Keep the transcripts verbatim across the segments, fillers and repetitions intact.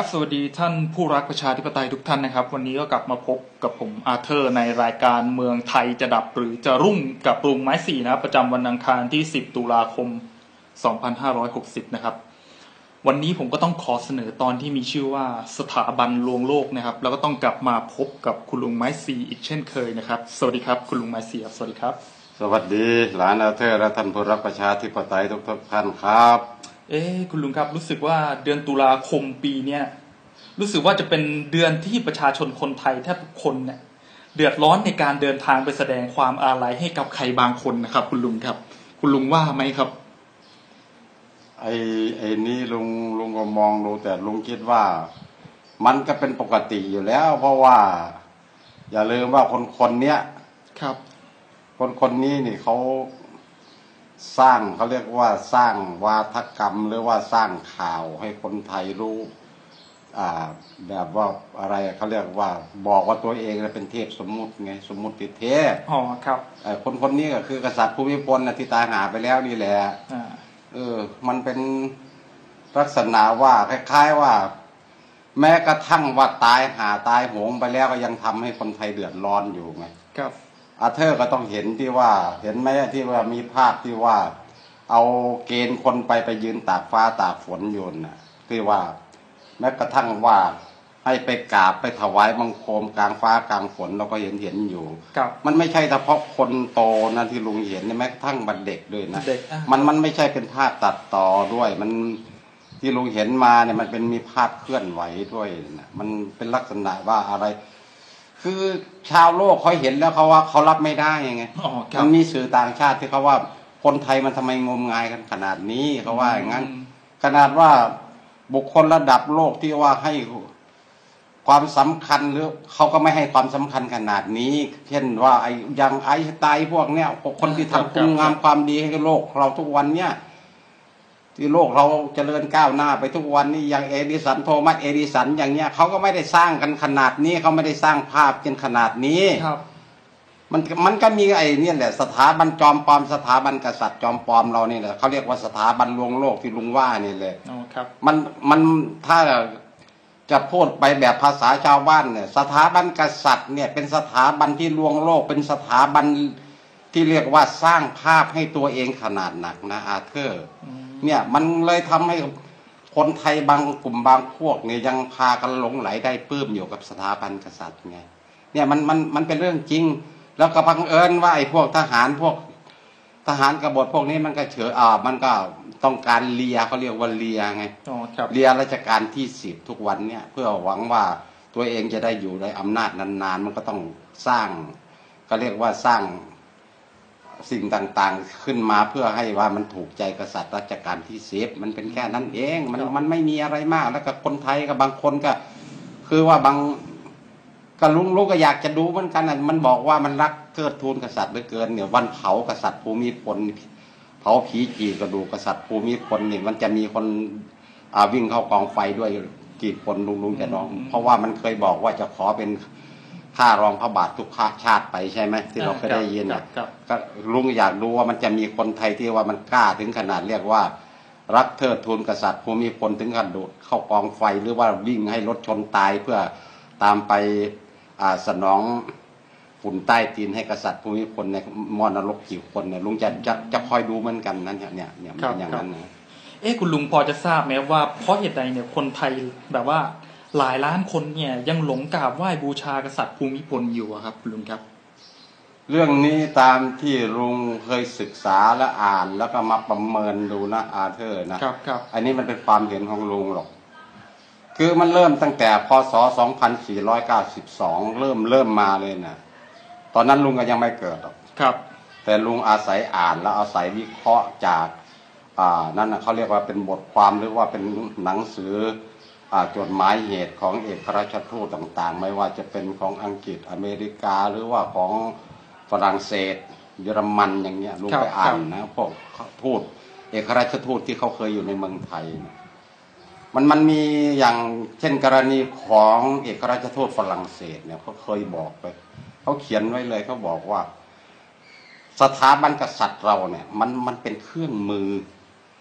สวัสดีท่านผู้รักประชาธิปไตยทุกท่านนะครับวันนี้ก็กลับมาพบกับผมอาร์เธอร์ในรายการเมืองไทยจะดับหรือจะรุ่งกับลุงไม้สี่นะครับประจำวันอังคารที่สิบตุลาคมสองพันห้าร้อยหกสิบนะครับวันนี้ผมก็ต้องขอเสนอตอนที่มีชื่อว่าสถาบันลวงโลกนะครับแล้วก็ต้องกลับมาพบกับคุณลุงไม้สี่อีกเช่นเคยนะครับสวัสดีครับคุณลุงไม้สี่ครับสวัสดีครับสวัสดีหลานอาร์เธอร์และท่านผู้รักประชาธิปไตยทุกๆท่านครับเอ๊คุณลุงครับรู้สึกว่าเดือนตุลาคมปีเนี้ยรู้สึกว่าจะเป็นเดือนที่ประชาชนคนไทยแทบทุกคนเนี่ยเดือดร้อนในการเดินทางไปแสดงความอาลัยให้กับใครบางคนนะครับคุณลุงครับคุณลุงว่าไหมครับไอ้ไอ้นี่ลุงลุงก็มองดูแต่ลุงคิดว่ามันก็เป็นปกติอยู่แล้วเพราะว่าอย่าลืมว่าคนคนเนี้ยครับคนคนนี้นี่เขาสร้างเขาเรียกว่าสร้างวาทกรรมหรือว่าสร้างข่าวให้คนไทยรู้อ่าแบบว่าอะไรเขาเรียกว่าบอกว่าตัวเองเป็นเทพสมมุติไงสมมุติเทพอ๋อครับไอ้คนคนนี้ก็คือกษัตริย์ภูมิพลนะที่ตายหาไปแล้วนี่แหละอ่าเออมันเป็นลักษณะว่าคล้ายๆว่าแม้กระทั่งว่าตายหาตายโหงไปแล้วก็ยังทำให้คนไทยเดือดร้อนอยู่ไงครับอาเธอร์ก็ต้องเห็นที่ว่าเห็นไหมที่ว่ามีภาพที่ว่าเอาเกณฑ์คนไปไปยืนตากฟ้าตากฝนอยู่น่ะที่ว่าแม้กระทั่งว่าให้ไปกราบไปถวายบังคมกลางฟ้ากลางฝนเราก็เห็นเห็นอยู่มันไม่ใช่เฉพาะคนโตนะที่ลุงเห็นแม้กระทั่งบัดเด็กด้วยนะมันมันไม่ใช่เป็นภาพตัดต่อด้วยมันที่ลุงเห็นมาเนี่ยมันเป็นมีภาพเคลื่อนไหวด้วยนะมันเป็นลักษณะว่าอะไรคือชาวโลกเขาเห็นแล้วเขาว่าเขารับไม่ได้ยังไงมันมีสื่อต่างชาติที่เขาว่าคนไทยมันทำไมงมงายกันขนาดนี้เขาว่าอย่างนั้นขนาดว่าบุคคลระดับโลกที่ว่าให้ความสำคัญหรือเขาก็ไม่ให้ความสำคัญขนาดนี้เช่นว่าไอ้ยังไอ้ตายพวกเนี้ยคนที่ทำคุณงามความดีให้โลกเราทุกวันเนี้ยที่โลกเราเจริญก้าวหน้าไปทุกวันนี้อย่างเอดิสันโทมัสเอดิสันอย่างเงี้ยเขาก็ไม่ได้สร้างกันขนาดนี้เขาไม่ได้สร้างภาพจนขนาดนี้มันมันก็มีไอ้นี่แหละสถาบันจอมปลอมสถาบันกษัตริย์จอมปลอมเรานี่แหละเขาเรียกว่าสถาบันลวงโลกที่ลุงว่านี่เลยมันมันถ้าจะพูดไปแบบภาษาชาวบ้านเนี่ยสถาบันกษัตริย์เนี่ยเป็นสถาบันที่ลวงโลกเป็นสถาบันที่เรียกว่าสร้างภาพให้ตัวเองขนาดหนักนะอาเธอร์เนี่ยมันเลยทำให้คนไทยบางกลุ่มบางพวกเนี่ยยังพากันหลงไหลได้ปลื้มอยู่กับสถาบันกษัตริย์ไงเนี่ยมันมันมันเป็นเรื่องจริงแล้วก็บังเอิญว่าไอ้พวกทหารพวกทหารกบฏพวกนี้มันก็เฉยอ่ามันก็ต้องการเลียเขาเรียกว่าเลียไงเลียราชการที่สิบทุกวันเนี่ยเพื่อหวังว่าตัวเองจะได้อยู่ในอำนาจนานๆมันก็ต้องสร้างก็เรียกว่าสร้างสิ่งต่างๆขึ้นมาเพื่อให้ว่ามันถูกใจกษัตริย์รัชกาลที่สิบมันเป็นแค่นั้นเองมันมันไม่มีอะไรมากแล้วก็คนไทยกับบางคนก็คือว่าบางก็ลุงลุงก็อยากจะดูเหมือนกันอ่ะมันบอกว่ามันรักเทิดทูนกษัตริย์เหลือเกินเนี่ยวันเผากษัตริย์ภูมิพลเผาผีจีกระดูกกษัตริย์ภูมิพลนี่มันจะมีคนอ่าวิ่งเข้ากองไฟด้วยกี่คนลุงลุงจะน้องเพราะว่ามันเคยบอกว่าจะขอเป็นข้ารองพระบาททุกชาติไปใช่ไหมที่เราเคยได้ยินอ่ะก็ลุงอยากดูว่ามันจะมีคนไทยที่ว่ามันกล้าถึงขนาดเรียกว่ารักเทิดทูนกษัตริย์ภูมิพลถึงกระโดดเข้ากองไฟหรือว่าวิ่งให้รถชนตายเพื่อตามไปสนองฝุ่นใต้ตีนให้กษัตริย์ภูมิพลในมรนรกกี่คนเนี่ยลุงจะจะจะคอยดูเหมือนกันนั่นเนี่ยเนี่ยเนี่ยเป็นอย่างนั้นนะเอ๊ะคุณลุงพอจะทราบไหมว่าเพราะเหตุใดเนี่ยคนไทยแบบว่าหลายล้านคนเนี่ยยังหลงกราบไหว้บูชากษัตริย์ภูมิพลอยู่ครับคุณลุงครับเรื่องนี้ตามที่ลุงเคยศึกษาและอ่านแล้วก็มาประเมินดูนะอาเธอร์นะครับครับอันนี้มันเป็นความเห็นของลุงหรอกคือมันเริ่มตั้งแต่พศสองพันสี่ร้อยเก้าสิบสองเริ่มเริ่มมาเลยนะตอนนั้นลุงก็ยังไม่เกิดหรอกครับแต่ลุงอาศัยอ่านแล้วอาศัยวิเคราะห์จากอ่านั่นนะเขาเรียกว่าเป็นบทความหรือว่าเป็นหนังสืออ่าจดหมายเหตุของเอกราชทูตต่างๆไม่ว่าจะเป็นของอังกฤษอเมริกาหรือว่าของฝรั่งเศสเยอรมันอย่างเงี้ยลุงไปอ่านนะพวกทูตเอกราชทูตที่เขาเคยอยู่ในเมืองไทยมันมันมีอย่างเช่นกรณีของเอกราชทูตฝรั่งเศสเนี่ยเขาเคยบอกไปเขาเขียนไว้เลยเขาบอกว่าสถาบันกษัตริย์เราเนี่ยมันมันเป็นเครื่องมือ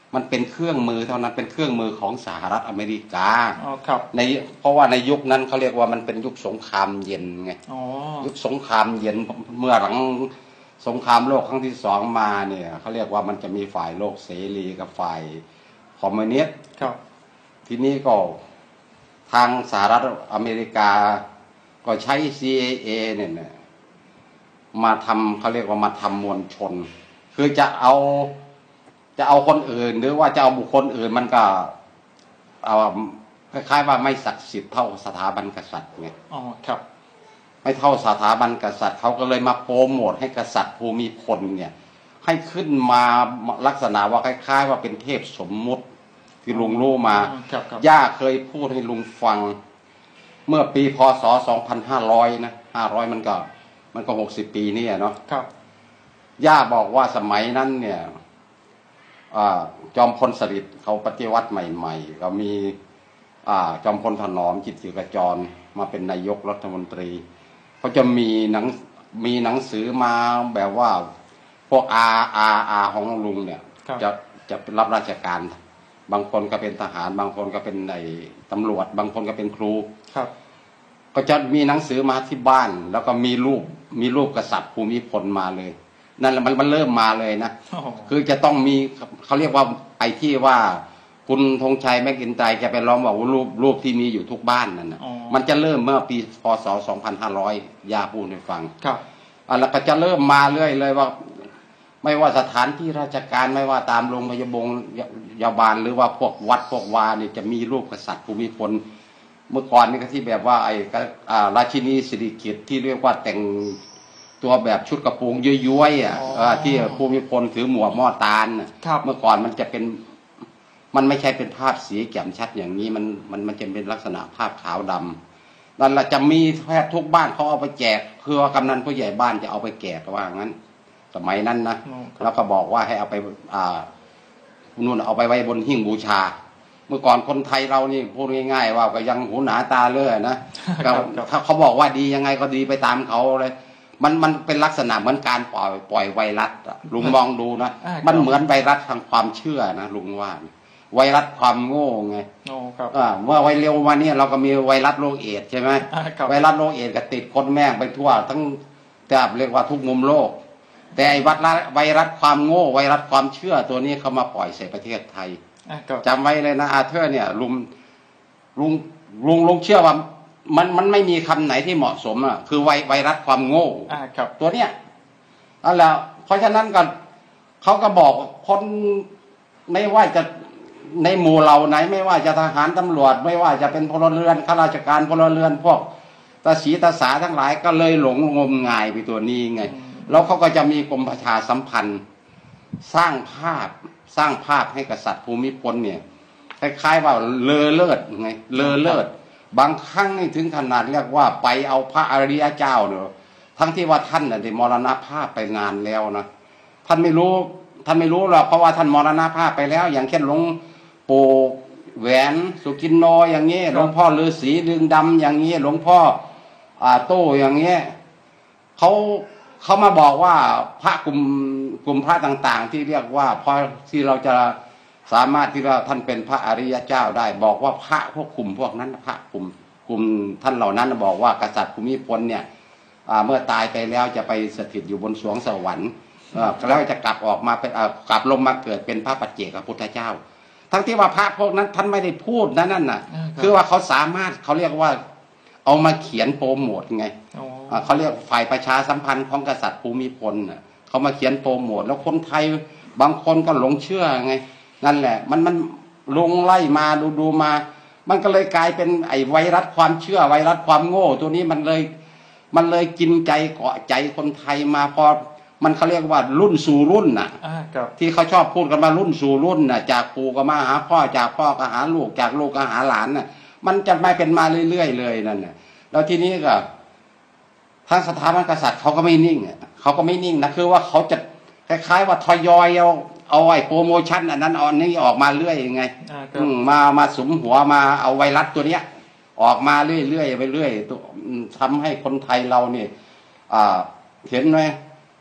มันเป็นเครื่องมือเท่านั้นเป็นเครื่องมือของสหรัฐอเมริกาอ๋อครับในเพราะว่าในยุคนั้นเขาเรียกว่ามันเป็นยุคสงครามเย็นไงอ๋อยุคสงครามเย็นเมื่อหลังสงครามโลกครั้งที่สองมาเนี่ยเขาเรียกว่ามันจะมีฝ่ายโลกเสรีกับฝ่ายคอมมิวนิสต์ครับทีนี้ก็ทางสหรัฐอเมริกาก็ใช้ ซี ไอ เอ เนี่ยมาทำเขาเรียกว่ามาทำมวลชนคือจะเอาจะเอาคนอื่นหรือว่าจะเอาบุคคลอื่นมันก็เอาคล้ายๆว่าไม่ศักดิ์สิทธิ์เท่าสถาบันกษัตริย์ไงอ๋อครับไม่เท่าสถาบันกษัตริย์เขาก็เลยมาโปรโมทให้กษัตริย์ภูมิพลเนี่ยให้ขึ้นมาลักษณะว่าคล้ายๆว่าเป็นเทพสมมุติที่ลุงรู้มาย่าเคยพูดให้ลุงฟังเมื่อปีพศสองพันห้าร้อยนะห้าร้อยมันก็มันก็หกสิบปีนี่เนาะครับย่าบอกว่าสมัยนั้นเนี่ยจอมพลสฤษดิ์เขาปฏิวัติใหม่ๆก็มีจอมพลถนอมจิตติกจรมาเป็นนายกรัฐมนตรีเขาจะมีหนังมีหนังสือมาแบบว่าพวกอาอาอาของลุงเนี่ยจะจะรับราชการบางคนก็เป็นทหารบางคนก็เป็นในตำรวจบางคนก็เป็นครูครับก็จะมีหนังสือมาที่บ้านแล้วก็มีรูปมีรูปกษัตริย์ภูมิพลมาเลยนั่นแหละมันมันเริ่มมาเลยนะคือจะต้องมีเขาเรียกว่าไอ้ที่ว่าคุณธงชัยแม็กอินไตร์จะไปร้องบอกว่ารูปรูปที่มีอยู่ทุกบ้านนั่นนะมันจะเริ่มเมื่อปีพศสองพันห้าร้อยยาพูดให้ฟังครับอ่ะแล้วก็จะเริ่มมาเรื่อยเลยว่าไม่ว่าสถานที่ราชการไม่ว่าตามโรงพยาบาลยาบาลหรือว่าพวกวัดพวกวาเนี่ยจะมีรูปกษัตริย์ภูมิพลเมื่อก่อนนี่ก็ที่แบบว่าไอ้ราชินีสิริกิติ์ที่เรียกว่าแต่งตัวแบบชุดกระโปรงย้อยๆอ่ะที่ภูมิพลถือหมวกหม้อตาลเมื่อก่อนมันจะเป็นมันไม่ใช่เป็นภาพสีแจ่มชัดอย่างนี้มันมันมันจะเป็นลักษณะภาพขาวดำนั่นแหละจะมีแทบทุกบ้านเขาเอาไปแจกเพื่อกำนันผู้ใหญ่บ้านจะเอาไปแจกว่างั้นสมัยนั้นนะแล้วก็บอกว่าให้เอาไปอ่านู่นเอาไปไว้บนหิ้งบูชาเมื่อก่อนคนไทยเรานี่พูดง่ายๆว่าก็ยังหูหนาตาเลื่อยนะถ้าเขาบอกว่าดียังไงก็ดีไปตามเขาเลยมันมันเป็นลักษณะเหมือนการปล่อยปล่อยไวรัสลุงมองดูนะมันเหมือนไวรัสทางความเชื่อนะลุงว่าไวรัสความโง่ไงเมื่อไวเร็วมาเนี่ยเราก็มีไวรัสโรคเอดส์ใช่ไหมไวรัสโรคเอดส์ก็ติดคนแม่งไปทั่วทั้งแทบเรียกว่าทุกมุมโลกแต่ไวรัสความโง่ไวรัสความเชื่อตัวนี้เขามาปล่อยใส่ประเทศไทยจำไว้เลยนะอาเธอร์เนี่ยลุงลุงลุงลุงเชื่อว่ามันมันไม่มีคำไหนที่เหมาะสมอ่ะคือไวไวรัสความโง่ตัวเนี้ยนั่นแหละเพราะฉะนั้นก็เขาก็บอกคนไม่ว่าจะในหมู่เหล่าไหนไม่ว่าจะทหารตำรวจไม่ว่าจะเป็นพลเรือนข้าราชการพลเรือนพวกตาสีตาสาทั้งหลายก็เลยหลงงมงายไปตัวนี้ไงแล้วเขาก็จะมีกรมประชาสัมพันธ์สร้างภาพสร้างภาพให้กษัตริย์ภูมิพลเนี่ยคล้ายๆว่าเลอเลิศไงเลอเลิศบางครั้งนี่ถึงขนาดเรียกว่าไปเอาพระอริยเจ้าเนอะทั้งที่ว่าท่านน่ะได้มรณภาพไปนานแล้วนะท่านไม่รู้ท่านไม่รู้หรอกเพราะว่าท่านมรณภาพไปแล้วอย่างเช่นหลวงปู่แหวนสุกินโนอย่างนี้หลวงพ่อฤาษีดึงดำอย่างนี้หลวงพ่ออ่าโต้อย่างเงี้ยเขาเขามาบอกว่าพระกลุ่มกลุ่มพระต่างๆที่เรียกว่าพอที่เราจะสามารถที่เราท่านเป็นพระอริยเจ้าได้บอกว่าพระพวกกลุ่มพวกนั้นพระกลุ่มกลุ่มท่านเหล่านั้นบอกว่ากษัตริย์ภูมิพลเนี่ยเมื่อตายไปแล้วจะไปสถิตอยู่บนสวงสวรรค์แล้วจะกลับออกมาเป็นกลับลงมาเกิดเป็นพระปัจเจกพุทธเจ้าทั้งที่ว่าพระพวกนั้นท่านไม่ได้พูดนั่นน่ะคือว่าเขาสามารถเขาเรียกว่าเอามาเขียนโปรโมทไงเขาเรียกฝ่ายประชาสัมพันธ์ของกษัตริย์ภูมิพลเขามาเขียนโปรโมทแล้วคนไทยบางคนก็หลงเชื่อไงนั่นแหละมันมันลงไล่มาดูดูมามันก็เลยกลายเป็นไอ้ไวรัสความเชื่อไวรัสความโง่ตัวนี้มันเลยมันเลยกินใจเกาะใจคนไทยมาพอมันเขาเรียกว่ารุ่นสู่รุ่นน่ะที่เขาชอบพูดกันมารุ่นสู่รุ่นน่ะจากปู่ก็มาหาพ่อจากพ่อก็หาลูกจากลูกก็หาหลานน่ะมันจะไม่เป็นมาเรื่อยๆเลยนั่นน่ะแล้วทีนี้ก็ทางสถาบันกษัตริย์เขาก็ไม่นิ่งเขาก็ไม่นิ่งนะคือว่าเขาจะคล้ายๆว่าทยอยเอาเอาไอ้โปรโมชั่นอันนั้นอันนี้ออกมาเรื่อยยังไงมามาสุมหัวมาเอาไวรัสตัวเนี้ยออกมาเรื่อยๆไปเรื่อยทำให้คนไทยเราเนี่ยเห็นไหม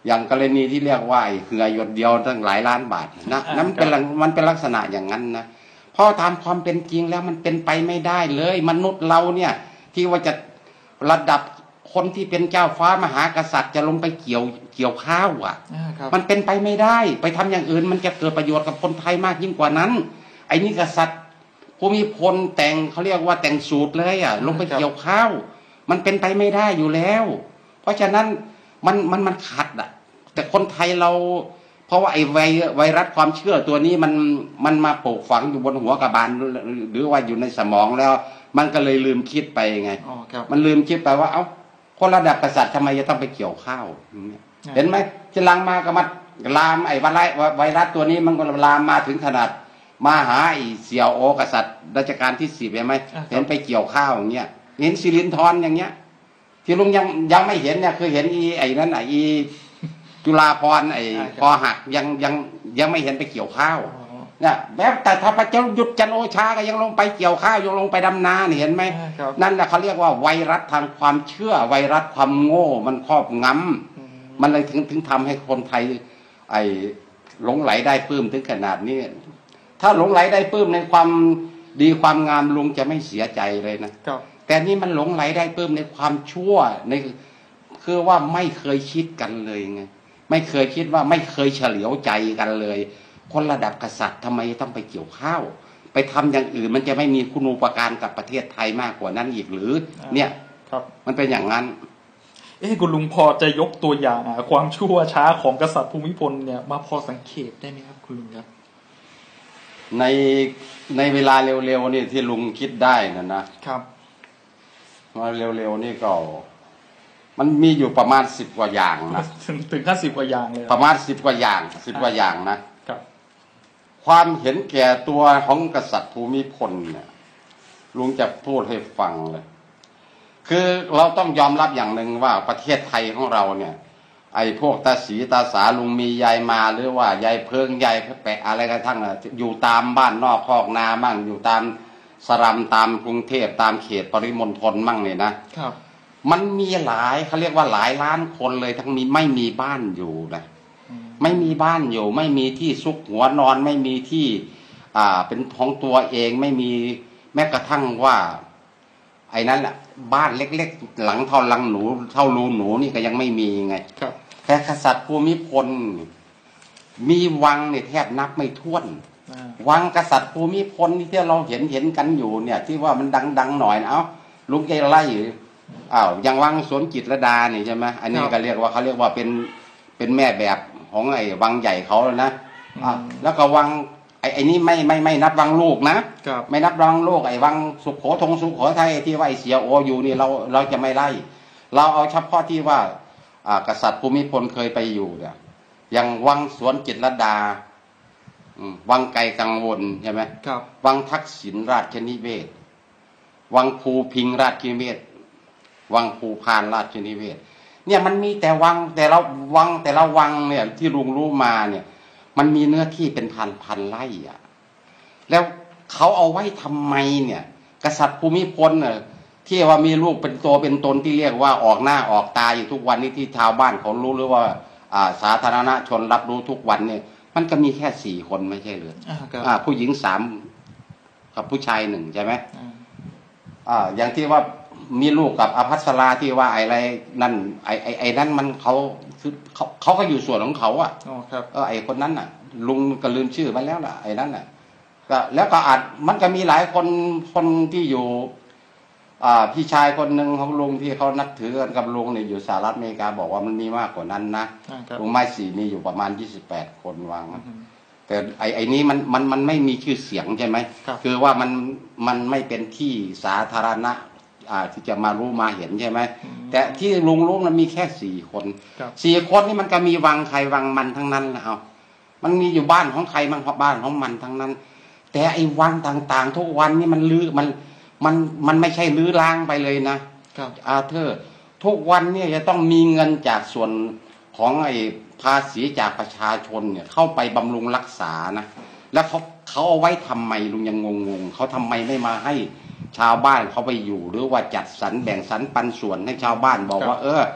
อย่างกรณีที่เรียกว่าเหือหยดเดียวตั้งหลายล้านบาทนะนั่นเป็นมันเป็นลักษณะอย่างนั้นนะเพราะตามความเป็นจริงแล้วมันเป็นไปไม่ได้เลยมนุษย์เราเนี่ยที่ว่าจะระดับคนที่เป็นเจ้าฟ้ามหากษัตริย์จะลงไปเกี่ยวเกี่ยวข้าวอ่ะมันเป็นไปไม่ได้ไปทำอย่างอื่นมันจะเกิดประโยชน์กับคนไทยมากยิ่งกว่านั้นไอ้นี่กษัตริย์ผู้มีพลแต่งเขาเรียกว่าแต่งสูตรเลยอ่ะลงไปเกี่ยวข้าวมันเป็นไปไม่ได้อยู่แล้วเพราะฉะนั้นมันมันมันขัดอ่ะแต่คนไทยเราเพราะว่าไอ้ไวไวรัสความเชื่อตัวนี้มันมันมาปลูกฝังอยู่บนหัวกระบาลหรือว่าอยู่ในสมองแล้วมันก็เลยลืมคิดไปไงมันลืมคิดไปว่าเอ้าคนระดับกษัตริย์ทำไมจะต้องไปเกี่ยวข้าวเห็นไหมที่ลังมาก็มาลามไอ้ไวรัสตัวนี้มันก็ลามมาถึงขนาดมาหาไอ้เสี่ยวโอกษัตริย์รัชกาลที่สิบเห็นไหมเห็นไปเกี่ยวข้าวอย่างเงี้ยเห็นสิรินธรอย่างเงี้ยที่ลุงยังยังไม่เห็นเนี่ยคือเห็นอีไอ้นั้นไอ้จุฬาภรณ์ไอ้พอหักยังยังยังไม่เห็นไปเกี่ยวข้าวเนี่ยแม้แต่ถ้าพระเจ้าหยุดจันโอชาก็ยังลงไปเกี่ยวข้าวยังลงไปดำนาเห็นไหมนั่นแหละเขาเรียกว่าไวรัสทางความเชื่อไวรัสความโง่มันครอบงำมันเลยถึงถึงทำให้คนไทยไอ้หลงไหลได้ปลื้มถึงขนาดนี้ถ้าหลงไหลได้ปลื้มในความดีความงามลุงจะไม่เสียใจเลยนะแต่นี่มันหลงไหลได้ปลื้มในความชั่วในคือว่าไม่เคยคิดกันเลยไงไม่เคยคิดว่าไม่เคยเฉลียวใจกันเลยคนระดับกษัตริย์ทำไมต้องไปเกี่ยวข้าวไปทำอย่างอื่นมันจะไม่มีคุณูปการกับประเทศไทยมากกว่านั้นอีกหรือเนี่ยมันเป็นอย่างนั้นเอ้คุณลุงพอจะยกตัวอย่างความชั่วช้าของกษัตริย์ภูมิพลเนี่ยมาพอสังเกตได้ไหมครับคุณลุงครับในในเวลาเร็วๆนี่ที่ลุงคิดได้นะนะครับว่าเร็วๆนี่ก็มันมีอยู่ประมาณสิบกว่าอย่างนะถึงขั้นสิบกว่าอย่างเลยประมาณสิบกว่าอย่างสิบกว่าอย่างนะครับความเห็นแก่ตัวของกษัตริย์ภูมิพลเนี่ยลุงจะพูดให้ฟังเลยคือเราต้องยอมรับอย่างหนึ่งว่าประเทศไทยของเราเนี่ยไอ้พวกตาสีตาสาลุงมียายมาหรือว่ายายเพิงยายแปะอะไรกันทั้งน่ะอยู่ตามบ้านนอกคอกนามั่งอยู่ตามสลัมตามกรุงเทพตามเขตปริมณฑลมั่งเนี่ยนะครับมันมีหลายเขาเรียกว่าหลายล้านคนเลยทั้งมีไม่มีบ้านอยู่นะไม่มีบ้านอยู่ไม่มีที่ซุกหัวนอนไม่มีที่อ่าเป็นของตัวเองไม่มีแม้กระทั่งว่าไอ้นั้นแหละบ้านเล็กๆหลังเท่าลังหนูเท่ารูหนูนี่ก็ยังไม่มีไงแต่กษัตริย์ภูมิพลมีวังเนี่ยแทบนับไม่ถ้วนวังกษัตริย์ภูมิพลที่เราเห็นเห็นกันอยู่เนี่ยที่ว่ามันดังๆหน่อยนะเอ้าลุงแกไล่อ้าวอย่างวังสวนจิตรลดานี่ใช่ไหมอันนี้ก็เรียกว่าเขาเรียกว่าเป็นเป็นแม่แบบของไอ้วังใหญ่เขาแล้วนะอ่าแล้วก็วังไอ้ไอ้นี่ไม่ไม่ไม่นับวังลูกนะไม่นับวังลูกไอ้วังสุโขทงสุโขทัยที่ว่าไอ้เสียโออยู่นี่เราเราจะไม่ไล่เราเอาเฉพาะที่ว่าอ่ากษัตริย์ภูมิพลเคยไปอยู่เนี่ยอย่างวังสวนจิตรลดาวังไกลกังวลใช่ไหมวังทักษิณราชนิเวศวังภูพิงราชนิเวศวังภูพานราชนิเวศเนี่ยมันมีแต่วังแต่ละวังแต่ละวังเนี่ยที่ลุงรู้มาเนี่ยมันมีเนื้อที่เป็นพันพันไร่อ่ะแล้วเขาเอาไว้ทำไมเนี่ยกษัตริย์ภูมิพลเนี่ยที่ว่ามีลูกเป็นตัวเป็นตนที่เรียกว่าออกหน้าออกตาอยู่ทุกวันนี้ที่ชาวบ้านเขารู้หรือว่าอ่าสาธารณชนรับรู้ทุกวันเนี่ยมันก็มีแค่สี่คนไม่ใช่หรืออ่าผู้หญิงสามกับผู้ชายหนึ่งใช่ไหมอ่าอย่างที่ว่ามีลูกกับอภัสราที่ว่าอะไรนั่นไอ้ไอ้ไอ้นั่นมันเขาคือเขาเขาก็อยู่ส่วนของเขาอ่ะอ๋อครับเออไอ้คนนั้นน่ะลุงก็ลืมชื่อไปแล้วล่ะไอ้นั่นน่ะก็แล้วก็อาจมันก็มีหลายคนคนที่อยู่อ่าพี่ชายคนหนึ่งของลุงที่เขานับถือกันกับลุงเนี่ยอยู่สหรัฐอเมริกาบอกว่ามันมีมากกว่านั้นนะลุงไม้สี่มีอยู่ประมาณยี่สิบแปดคนวางแต่ไอ้ไอ้นี้มันมันมันไม่มีชื่อเสียงใช่ไหมคือว่ามันมันไม่เป็นที่สาธารณะอ่าที่จะมารู้มาเห็นใช่ไหมแต่ที่ลุงรู้มันมีแค่สี่คนสี่คนนี่มันก็มีวังใครวังมันทั้งนั้นนะเอามันมีอยู่บ้านของใครมันบ้านของมันทั้งนั้นแต่ไอ้วังต่างๆทุกวันนี่มันลื้อมันมันมันไม่ใช่ลื้อล้างไปเลยนะอาเธอร์ทุกวันเนี่ยจะต้องมีเงินจากส่วนของไอ้ภาษีจากประชาชนเนี่ยเข้าไปบำรุงรักษานะแล้วเขาเขาเอาไว้ทำไมลุงยังงงๆเขาทำไมไม่มาให้ชาวบ้านเขาไปอยู่หรือว่าจัดสรรแบ่งสรรปันส่วนให้ชาวบ้านบอกว่าเออ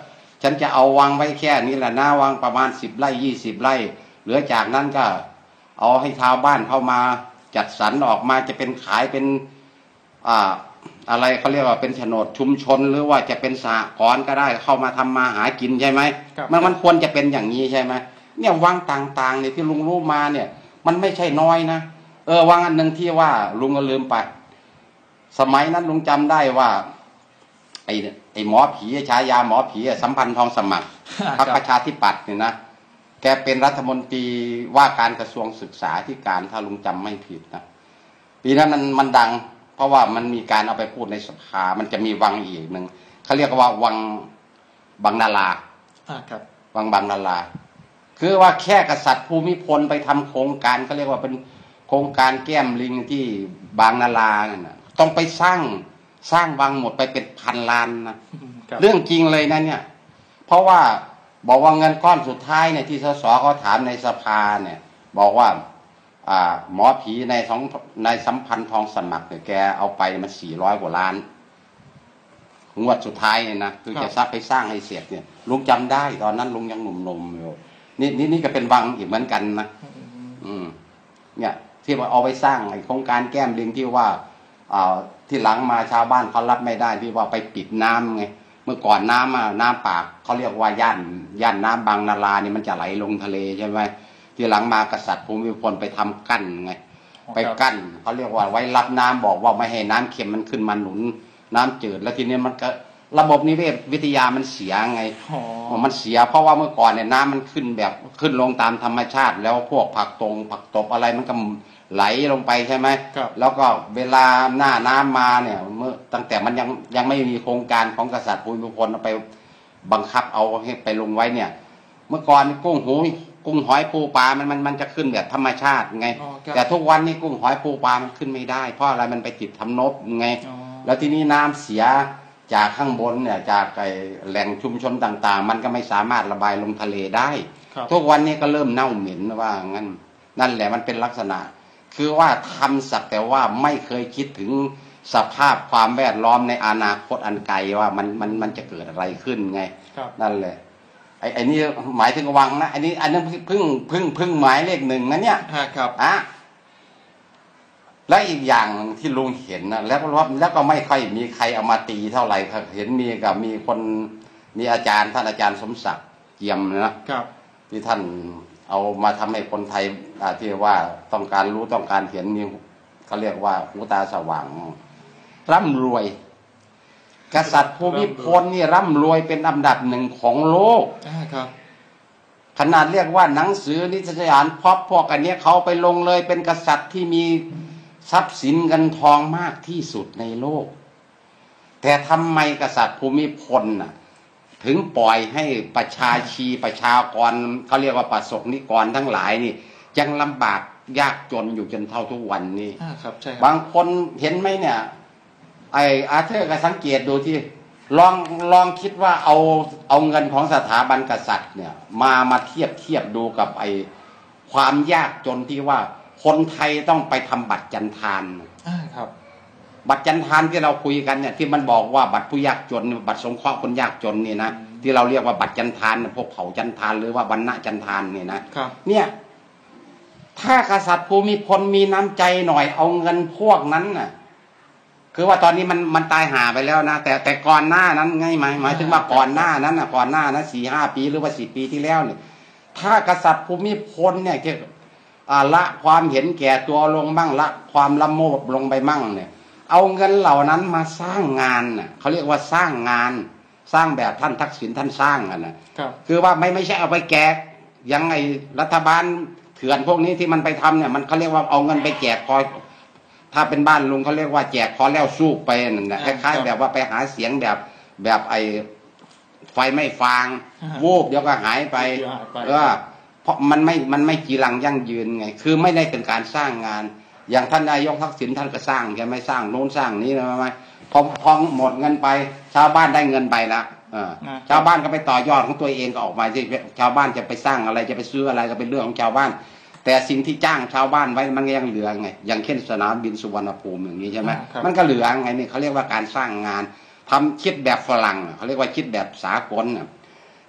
ฉันจะเอาวางไว้แค่นี้แหละนะวางประมาณสิบไร่ยี่สิบไร่เหลือจากนั้นก็เอาให้ชาวบ้านเข้ามาจัดสรรออกมาจะเป็นขายเป็นอ่าอะไรเขาเรียกว่าเป็นโฉนดชุมชนหรือว่าจะเป็นสหกรณ์ก็ได้เข้ามาทำมาหากินใช่ไหมมันมันควรจะเป็นอย่างนี้ใช่ไหมเนี่ยวังต่างๆเนี่ยที่ลุงรู้มาเนี่ยมันไม่ใช่น้อยนะเออวังอันหนึ่งที่ว่าลุงก็ลืมไปสมัยนั้นลุงจำได้ว่าไอ้ไอ้หมอผีฉายาหมอผีสัมพันธ์ทองสมัครพรรคประชาธิปัตย์เนี่ยนะแกเป็นรัฐมนตรีว่าการกระทรวงศึกษาธิการถ้าลุงจำไม่ผิดนะปีนั้นมันมันดังเพราะว่ามันมีการเอาไปพูดในสภามันจะมีวังอีกหนึ่งเขาเรียกว่าวังบางนาราวังบางนาราคือว่าแค่กษัตริย์ภูมิพลไปทำโครงการเขาเรียกว่าเป็นโครงการแก้มลิงที่บางนาราเนี่ยนะต้องไปสร้างสร้างวังหมดไปเป็นพันล้านนะเรื่องจริงเลยนะเนี่ยเพราะว่าบอกว่าเงินก้อนสุดท้ายเนี่ยที่สสเขาถามในสภาเนี่ยบอกว่าอ่าหมอผีในสองในสัมพันธ์ทองสมัครเนี่ยแกเอาไปมันสี่ร้อยกว่าล้านงวดสุดท้ายเนี่ยนะคือจะซับไปสร้างให้เสร็จเนี่ยลุงจำได้ตอนนั้นลุงยังหนุ่มๆอยู่นี่นี่นี่ก็เป็นวังอีกเหมือนกันนะอืมเนี่ยที่ว่าเอาไปสร้างไอ้โครงการแก้มลิงที่ว่าอ่าที่หลังมาชาวบ้านเขารับไม่ได้ที่ว่าไปปิดน้ำไงเมื่อก่อนน้ำอ่ะน้ำปากเขาเรียกว่าย่านย่านน้ำบางนารานี่มันจะไหลลงทะเลใช่ไหมที่หลังมากษัตริย์ภูมิพลไปทำกั้นไงไปกั้นเขาเรียกว่าไว้รับน้ำบอกว่าไม่ให้น้ำเค็มมันขึ้นมาหนุนน้ำจืดแล้วทีนี้มันก็ระบบนิเวศวิทยามันเสียไงมันเสียเพราะว่าเมื่อก่อนเนี่ยน้ำมันขึ้นแบบขึ้นลงตามธรรมชาติแล้วพวกผักตรงผักตบอะไรมันก็ไหลลงไปใช่ไหมแล้วก็เวลาหน้าน้ำมาเนี่ยเมื่อตั้งแต่มันยังยังไม่มีโครงการของกษัตริย์ภูมิพลเอาไปบังคับเอาให้ไปลงไว้เนี่ยเมื่อก่อนกุ้งหูกุ้งหอยปูปลามันมันมันจะขึ้นแบบธรรมชาติไงแต่ทุกวันนี้กุ้งหอยปูปลามันขึ้นไม่ได้เพราะอะไรมันไปติดทำนบไงแล้วทีนี้น้ำเสียจากข้างบนเนี่ยจากไอ้แหล่งชุมชนต่างๆมันก็ไม่สามารถระบายลงทะเลได้ทุกวันนี้ก็เริ่มเน่าเหม็นว่างั้นนั่นแหละมันเป็นลักษณะคือว่าทำสักแต่ว่าไม่เคยคิดถึงสภาพความแวดล้อมในอนาคตอันไกลว่ามันมันมันจะเกิดอะไรขึ้นไงนั่นแหละไอ้ไอ้นี่หมายถึงวังนะอันนี้อันนั้นพึ่งพึ่งพึ่งหมายเลขหนึ่งนะเนี่ยครับอ่ะและอีกอย่างที่ลุงเห็นนะแล้วแล้วก็ไม่ค่อยมีใครเอามาตีเท่าไหร่เห็นมีกับมีคนมีอาจารย์ท่านอาจารย์สมศักดิ์เจียมนะครับที่ท่านเอามาทำให้คนไทยที่ว่าต้องการรู้ต้องการเห็นมีเขาเรียกว่าหูตาสว่างร่ำรวยกษัตริย์ภูมิพลนี่ร่ำรวยเป็นอันดับหนึ่งของโลกครับขนาดเรียกว่าหนังสือนิตยสารพอพวกอันนี้เขาไปลงเลยเป็นกษัตริย์ที่มีทรัพย์สินเงินทองมากที่สุดในโลกแต่ทำไมกษัตริย์ภูมิพลน่ะถึงปล่อยให้ประชาชีประชากรเขาเรียกว่าประสบนิกรทั้งหลายนี่ยังลำบากยากจนอยู่จนเท่าทุกวันนี้ครับใช่บางคนเห็นไหมเนี่ยไออาเธอร์ก็สังเกตดูที่ลองลองคิดว่าเอาเอาเงินของสถาบันกษัตริย์เนี่ยมามาเทียบเทียบดูกับไอความยากจนที่ว่าคนไทยต้องไปทำบัตรจันทานครับบัตรจันทานที่เราคุยกันเนี่ยที่มันบอกว่าบัตรผู้ยากจนบัตรสงเคราะห์คนยากจนนี่นะที่เราเรียกว่าบัตรจันทานพวกเผ่าจันทานหรือว่าบรรณะจันทานนี่นะเนี่ยถ้ากษัตริย์ภูมิพลมีน้ำใจหน่อยเอาเงินพวกนั้นน่ะคือว่าตอนนี้มันมันตายหาไปแล้วนะแต่แต่ก่อนหน้านั้นไงหมายหมายถึงว่าก่อนหน้านั้นน่ะก่อนหน้านั้นสี่ห้าปีหรือว่าสิบปีที่แล้วเนี่ยถ้ากษัตริย์ภูมิพลเนี่ยเกี่ยวละความเห็นแก่ตัวลงบ้างละความละโมบลงไปมั่งเนี่ยเอาเงินเหล่านั้นมาสร้างงานน่ะเขาเรียกว่าสร้างงานสร้างแบบท่านทักษิณท่านสร้างอ่ะนะคือว่าไม่ไม่ใช่เอาไปแจกยังไงรัฐบาลเถื่อนพวกนี้ที่มันไปทำเนี่ยมันเขาเรียกว่าเอาเงินไปแจกคอยถ้าเป็นบ้านลุงเขาเรียกว่าแจกคอแล้วสู้ไปนั่นแหละคล้ายๆแบบว่าไปหาเสียงแบบแบบไอ้ไฟไม่ฟางวูบเดี๋ยวก็หายไปเออเพราะมันไม่มันไม่จีรังยั่งยืนไงคือไม่ได้เป็นการสร้างงานอย่างท่านนายกทักษิณท่านก็สร้างใช่ไหมสร้างโน้นสร้างนี้นะไหมพอพอหมดเงินไปชาวบ้านได้เงินไปละชาวบ้านก็ไปต่อยอดของตัวเองก็ออกมาที่ชาวบ้านจะไปสร้างอะไรจะไปซื้ออะไรก็เป็นเรื่องของชาวบ้านแต่สิ่งที่จ้างชาวบ้านไว้มันยังเหลือไงอย่างเช่นสนามบินสุวรรณภูมิอย่างนี้ใช่ไหมมันก็เหลือไงนี่เขาเรียกว่าการสร้างงานทำคิดแบบฝรั่งเขาเรียกว่าคิดแบบสากล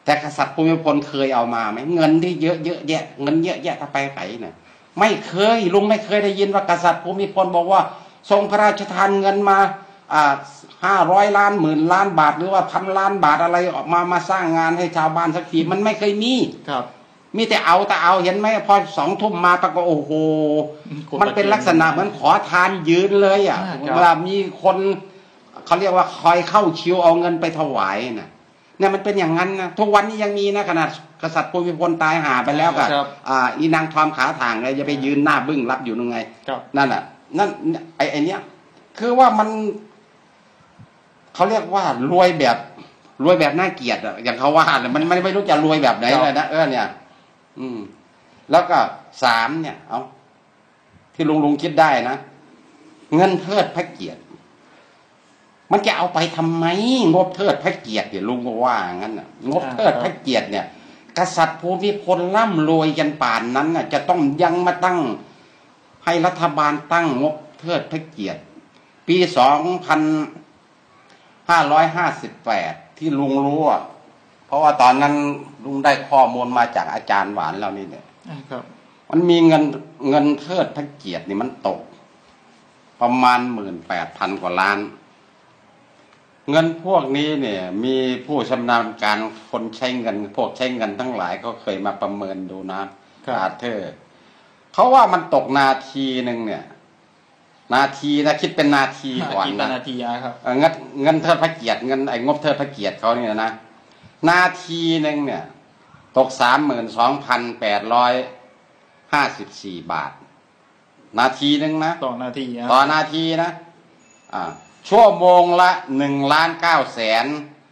แต่กษัตริย์ภูมิพลเคยเอามาไหมเงินที่เยอะเยอะแยะเงินเยอะแยะถ้าไปไหนเนี่ยไม่เคยลุงไม่เคยได้ยินว่ากษัตริย์ภูมิพลบอกว่าทรงพระราชทานเงินมาอ่าห้าร้อยล้านหมื่นล้านบาทหรือว่าพันล้านบาทอะไรออกมามาสร้างงานให้ชาวบ้านสักทีมันไม่เคยมีครับมีแต่เอาแต่เอาเห็นไหมพอสองทุ่มมาตะก็โอ้โหมันเป็นลักษณะเหมือนขอทานยืนเลยอ่ะเวลามีคนเขาเรียกว่าคอยเข้าคิวเอาเงินไปถวายน่ะเนี่ยมันเป็นอย่างนั้นนะทุกวันนี้ยังมีนะขนาดกษัตริย์ภูมิพลตายหาไปแล้วก็อ่าอีนางทอมขาถ่างเลยจะไปยืนหน้าบึ้งรับอยู่ยังไงนั่นแหละนั่นไอ้ไอ้เนี้ยคือว่ามันเขาเรียกว่ารวยแบบรวยแบบน่าเกลียดอะอย่างเขาว่าเลยมันไม่ไม่รู้จะรวยแบบไหนเลยนะเออเนี่ยอืมแล้วก็สามเนี่ยเอาที่ลุงลุงคิดได้นะเงินเทิดพระเกียรติมันจะเอาไปทำไมงบเทิดพระเกียรติเนี่ยลุงก็ว่างั้นน่ะงบเทิดพระเกียรติเนี่ยกษัตริย์ภูมิพลร่ำรวยกันป่านนั้นน่ะจะต้องยังมาตั้งให้รัฐบาลตั้งงบเทิดพระเกียรติปีสองพันห้าร้อยห้าสิบแปดที่ลุงรู้อ่ะเพราะว่าตอนนั้นลุงได้ข้อมูลมาจากอาจารย์หวานเรานี่เนี่ยมันมีเงินเงินเทิดพระเกียรตินี่มันตกประมาณหมื่นแปดพันกว่าล้านเงินพวกนี้เนี่ยมีผู้ชำนาญการคนใช้เงินพวกใช้เงินทั้งหลายก็เคยมาประเมินดูนะอาเธอร์เขาว่ามันตกนาทีหนึ่งเนี่ยนาทีนะคิดเป็นนาทีก่อนนะนาทีครับเงินเงินเทิดพระเกียรติเงินไอ้งบเทิดพระเกียรติเขาเนี่ยนะนาทีหนึ่งเนี่ยตกสามหมื่นสองพันแปดร้อยห้าสิบสี่บาทนาทีหนึ่งนะต่อนาทีต่อนาทีนะอ่าชั่วโมงละหนึ่งล้านเก้าแสน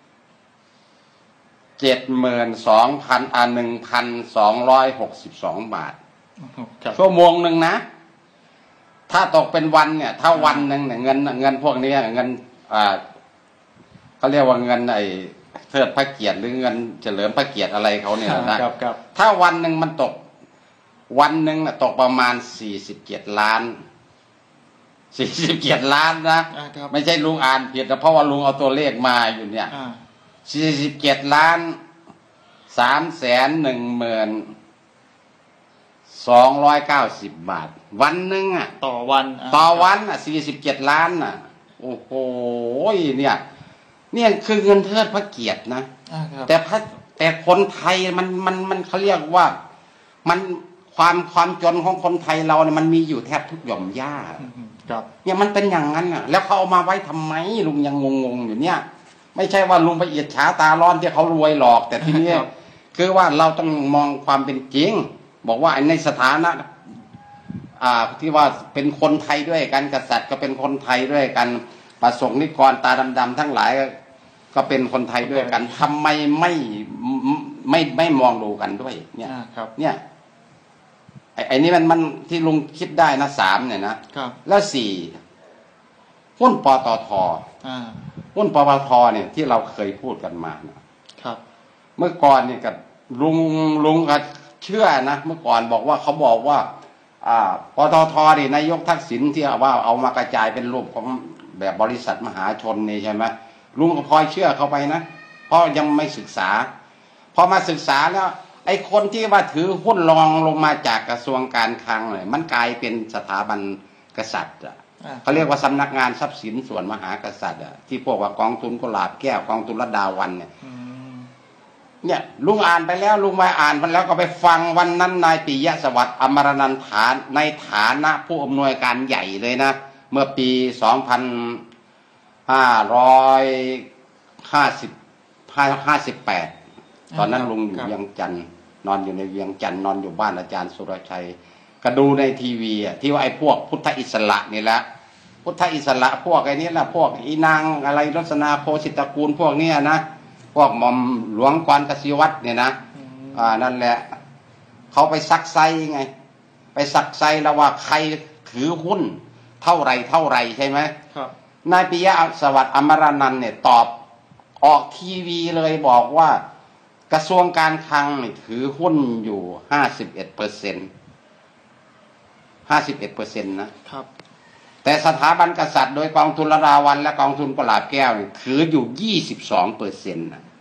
เจ็ดหมื่นสองพันอ่าหนึ่งพันสองร้อยหกสิบสองบาทชั่วโมงหนึ่งนะถ้าตกเป็นวันเนี่ยถ้าวันหนึ่งเนี่ยเงินเงินพวกนี้เงินอ่าเขาเรียกว่าเงินไอ้เทิดพระเกียรติหรือเงินเฉลิมพระเกียรติอะไรเขาเนี่ยนะถ้าวันหนึ่งมันตกวันหนึ่งตกประมาณสี่สิบเจ็ดล้านสี่สิบเจ็ดล้านนะไม่ใช่ลุงอ่านผิดนะเพราะว่าลุงเอาตัวเลขมาอยู่เนี่ยสี่สิบเจ็ดล้านสามแสนหนึ่งหมื่นสองร้อยเก้าสิบบาทวันหนึ่งอ่ะต่อวันต่อวันอ่ะสี่สิบเจ็ดล้านอ่ะโอ้โหเนี่ยเนี่ยคือเงินเทิดพระเกียรตินะแต่พระแต่คนไทยมันมันมันเขาเรียกว่ามันความความจนของคนไทยเราเนี่ยมันมีอยู่แทบทุกหย่อมหญ้าเนี่ยมันเป็นอย่างนั้นอ่ะแล้วเขาเอามาไว้ทำไมลุงยังงงๆอยู่เนี่ยไม่ใช่ว่าลุงไปเอียดฉาตาร้อนที่เขารวยหรอกแต่ทีนี้คือว่าเราต้องมองความเป็นจริงบอกว่าในสถานะอ่าที่ว่าเป็นคนไทยด้วยกันกษัตริย์ก็เป็นคนไทยด้วยกันประสงค์นิกรตาดำๆทั้งหลายก็เป็นคนไทยด้วยกันทำไมไม่ไม่ไม่มองดูกันด้วยเนี่ยเนี่ยไอ้นี่มันมันที่ลุงคิดได้นะสามเนี่ยนะแล้วสี่หุ้นปตทหุ้นปตทเนี่ยที่เราเคยพูดกันมานะครับเมื่อก่อนเนี่ยกับลุงลุงก็เชื่อนะเมื่อก่อนบอกว่าเขาบอกว่าอ่าปตทนี่นายกทักษิณที่ว่าเอามากระจายเป็นรูปของแบบบริษัทมหาชนนี่ใช่ไหมลุงก็พลอยเชื่อเขาไปนะเพราะยังไม่ศึกษาพอมาศึกษาแล้วไอ้คนที่ว่าถือหุ้นรองลงมาจากกระทรวงการคลังเนี่ยมันกลายเป็นสถาบันกษัตริย์อ่ะเขาเรียกว่าสำนักงานทรัพย์สินส่วนมหากษัตริย์อ่ะที่พวกว่ากองทุนกุหลาบแก้วกองทุนระดาวันเนี่ยเนี่ยลุงอ่านไปแล้วลุงมาอ่านไปแล้วก็ไปฟังวันนั้นนายปิยะสวัสดิ์อมรนันฐานในฐานะผู้อำนวยการใหญ่เลยนะเมื่อปีสองพันห้าร้อยห้าสิบห้าสิบแปดตอนนั้นลุงอยู่เวียงจันทร์นอนอยู่ในเวียงจันทร์นอนอยู่บ้านอาจารย์สุรชัยก็ดูในทีวีอ่ะที่ว่าไอ้พวกพุทธอิสระนี่แหละพุทธอิสระพวกไอ้นี้แหละพวกอีนางอะไรรัศนาโคสิตตระกูลพวกนี้นะพวกหม่อมหลวงกรกสิวัตรเนี่ยนะอ่านั่นแหละเขาไปซักไซไงไปซักไซแล้วว่าใครถือหุ้นเท่าไรเท่าไรใช่ไหมครับนายปิยะสวัสดิ์อมรนันท์เนี่ยตอบออกทีวีเลยบอกว่ากระทรวงการคลังนี่ถือหุ้นอยู่ห้าสิบเอ็ดเปอร์เซ็นต์ห้าสิบเอ็ดเปอร์เซ็นต์นะครับแต่สถาบันกษัตริย์โดยกองทุนระดาวันและกองทุนกุหลาบแก้วนี่ถืออยู่ยี่สิบสองเปอร์เซ็นต์นะ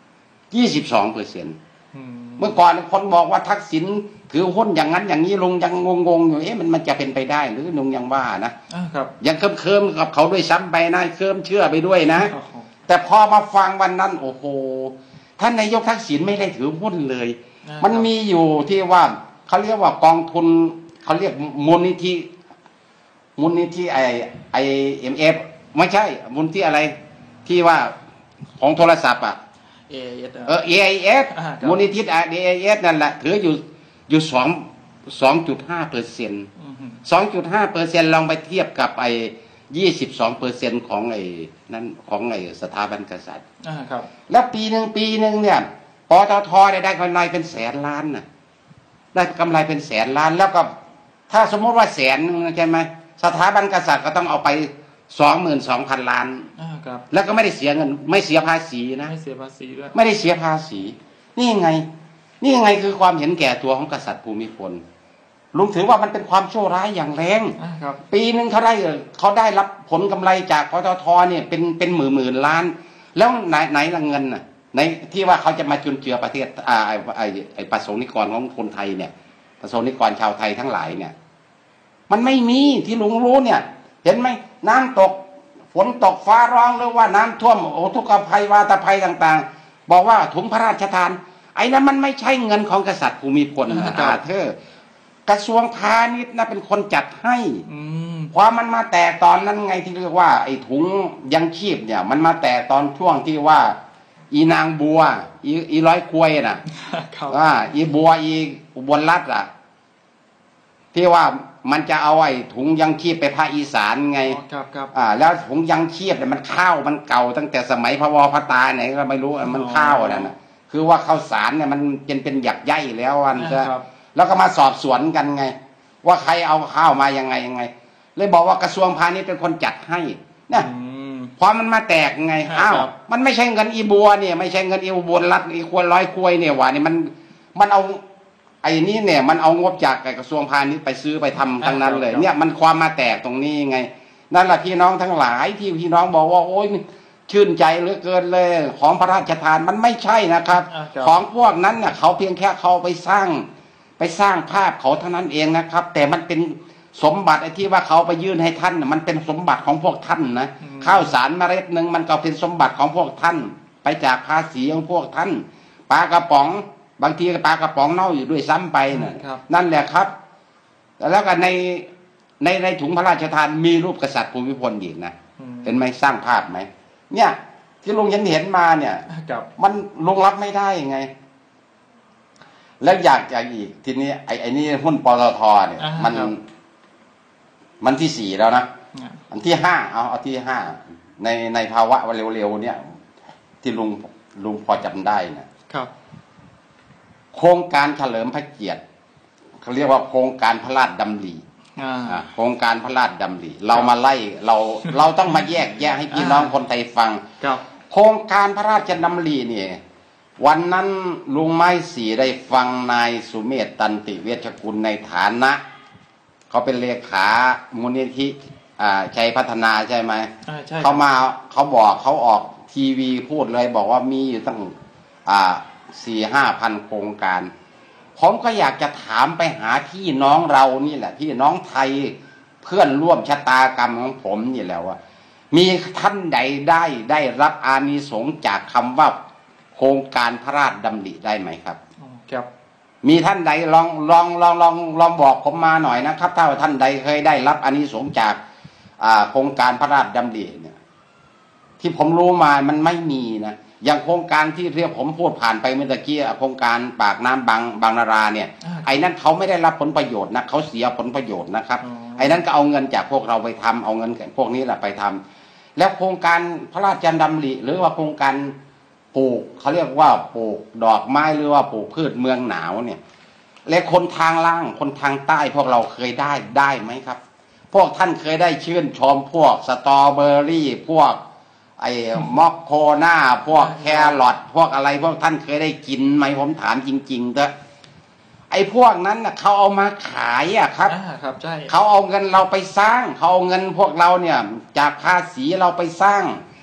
ยี่สิบสองเปอร์เซ็นต์เมื่อก่อนคนบอกว่าทักษิณถือหุ้นอย่างนั้นอย่างนี้ลุงยังงงๆอยู่เอ๊ะมันมันจะเป็นไปได้หรือลุงยังว่านะครับยังเคิมเคิมกับเขาด้วยซ้ำไปนะเคิมเชื่อไปด้วยนะแต่พอมาฟังวันนั้นโอ้โหท่านนายกทักษิณไม่ได้ถือหุ้นเลยมันมีอยู่ที่ว่าเขาเรียกว่ากองทุนเขาเรียกมูลนิธิมูลนิธิไอไอเอ็มเอฟไม่ใช่มูลนิธิอะไรที่ว่าของโทรศัพท์อ่ะเออเอไอเอสมูลนิธิเอไอเอสนั่นแหละถืออยู่อยู่สองสองจุดห้าเปอร์เซ็นต์สองจุดห้าเปอร์เซ็นต์ลองไปเทียบกับไอยี่สิบสองเปอร์เซ็นต์ของไอ้นั่นของไอ้สถาบันกษัตริย์อ่าครับแล้วปีหนึ่งปีหนึ่งเนี่ยปตทได้ได้กำไรเป็นแสนล้านน่ะได้กำไรเป็นแสนล้านแล้วก็ถ้าสมมติว่าแสนใช่ไหมสถาบันกษัตริย์ก็ต้องเอาไปสองหมื่นสองพันล้านอ่าครับแล้วก็ไม่ได้เสียเงินไม่เสียภาษีนะไม่เสียภาษีด้วยไม่ได้เสียภาษีนี่ไงนี่ไงคือความเห็นแก่ตัวของกษัตริย์ภูมิพลลุงถือว่ามันเป็นความชั่วร้ายอย่างแรงปีหนึ่งเขาได้เขาได้รับผลกำไรจากปตทเนี่ยเป็นเป็นหมื่นหมื่นล้านแล้วไหนไหนละเงินน่ะในที่ว่าเขาจะมาจุนเจือประเทศอ่าไอไอไอประสงค์นิกรของคนไทยเนี่ยประสงค์นิกรชาวไทยทั้งหลายเนี่ยมันไม่มีที่ลุงรู้เนี่ยเห็นไหมน้ำตกฝนตกฟ้าร้องหรือว่าน้ำท่วมโอทุกภัยวาตภัยต่างๆบอกว่าถุงพระราชทานไอ้นั้นมันไม่ใช่เงินของกษัตริย์ภูมิพลนะเธอกระทรวงพาณิชย์นะเป็นคนจัดให้ความมันมาแตกตอนนั้นไงที่เรียกว่าไอ้ถุงยังชีพเนี่ยมันมาแตกตอนช่วงที่ว่าอีนางบัวอีอีร้อยควยน่ะอ่าอีบัวอีอุบลรัตน์อ่ะที่ว่ามันจะเอาไอ้ถุงยังชีพไปภาคอีสานไงครับครับอ่าแล้วถุงยังชีพเนี่ยมันข้าวมันเก่าตั้งแต่สมัยพระวพตาไหนก็ไม่รู้มันข้าวนั่นน่ะคือว่าข้าวสารเนี่ยมันเป็นเป็นหยักใยแล้วอันจะแล้วก็มาสอบสวนกันไงว่าใครเอาข้าวมายังไงยังไงเลยบอกว่ากระทรวงพาณิชย์เป็นคนจัดให้เนี่ยพอมันมาแตกไงอ้าวมันไม่ใช่เงินอีบัวเนี่ยไม่ใช่เงินอีอุบลรัฐอีควรร้อยควยเนี่ยว่านี่มันมันเอาไอ้นี้เนี่ยมันเอางบจากกระทรวงพาณิชย์ไปซื้อไปทำทั้งนั้นเลยเนี่ยมันความมาแตกตรงนี้ไงนั่นแหละพี่น้องทั้งหลายที่พี่น้องบอกว่าโอ้ยชื่นใจเหลือเกินเลยของพระราชทานมันไม่ใช่นะครับของพวกนั้นเนี่ยเขาเพียงแค่เขาไปสร้างไปสร้างภาพเขาเท่านั้นเองนะครับแต่มันเป็นสมบัติไอ้ที่ว่าเขาไปยื่นให้ท่านมันเป็นสมบัติของพวกท่านนะข้าวสารเมล็ดหนึ่งมันก็เป็นสมบัติของพวกท่านไปจากภาษีของพวกท่านปลากระป๋องบางทีปลากระป๋องเน่าอยู่ด้วยซ้ำไปนะนั่นแหละครับแล้วก็ในในในถุงพระราชทานมีรูปกษัตริย์ภูมิพลอีกนะเห็นไหมสร้างภาพไหมเนี่ยที่ลุงยันเห็นมาเนี่ยมันลุงรับไม่ได้ไงแล้วอยากจะอีกทีนี้ไอ้ไอ้นี่หุ้นปตทเนี่ยมันมันที่สี่แล้วนะอันที่ห้าเอาเอาที่ห้าในในภาวะวันเร็วๆเนี่ยที่ลุงลุงพอจำได้นะครับโครงการเฉลิมพระเกียรติเขาเรียกว่าโครงการพระราชดำริโครงการพระราชดำริเรามาไล่เราเราต้องมาแยกแยะให้พี่น้องคนไทยฟังโครงการพระราชดำริเนี่ยวันนั้นลุงไม้สีได้ฟังนายสุเมธตันติเวชกุลในฐานะเขาเป็นเลขามูลนิธิชัยพัฒนาใช่ไหมเขามาเขาบอกเขาออกทีวีพูดเลยบอกว่ามีอยู่ตั้งสี่ห้าพันโครงการผมก็อยากจะถามไปหาพี่น้องเรานี่แหละพี่น้องไทยเพื่อนร่วมชะตากรรมของผมนี่แหละว่ามีท่านใดได้ได้รับอานิสงส์จากคำว่าโครงการพระราชดำริได้ไหมครับครับมีท่านใดลองลองลองลองลองบอกผมมาหน่อยนะครับถ้าท่านใดเคยได้รับอานิสงส์จากโครงการพระราชดำริเนี่ยที่ผมรู้มามันไม่มีนะอย่างโครงการที่เรียกผมพูดผ่านไปเมื่อกี้โครงการปากน้ำบางบางนาราเนี่ยไอ้นั้นเขาไม่ได้รับผลประโยชน์นะเขาเสียผลประโยชน์นะครับไอ้นั้นก็เอาเงินจากพวกเราไปทำเอาเงินพวกนี้แหละไปทำแล้วโครงการพระราชดำริหรือว่าโครงการปลูกเขาเรียกว่าปลูกดอกไม้หรือว่าปลูกพืชเมืองหนาวเนี่ยและคนทางล่างคนทางใต้พวกเราเคยได้ได้ไหมครับพวกท่านเคยได้ชื่นชมพวกสตรอเบอรี่พวกไอ้มอคโคน่าพวกแครอทพวกอะไรพวกท่านเคยได้กินไหมผมถามจริงๆเถอะไอ้พวกนั้นน่ะเขาเอามาขายอ่ะครับครับใช่เขาเอาเงินเราไปสร้างเขาเอาเงินพวกเราเนี่ยจากภาษีเราไปสร้าง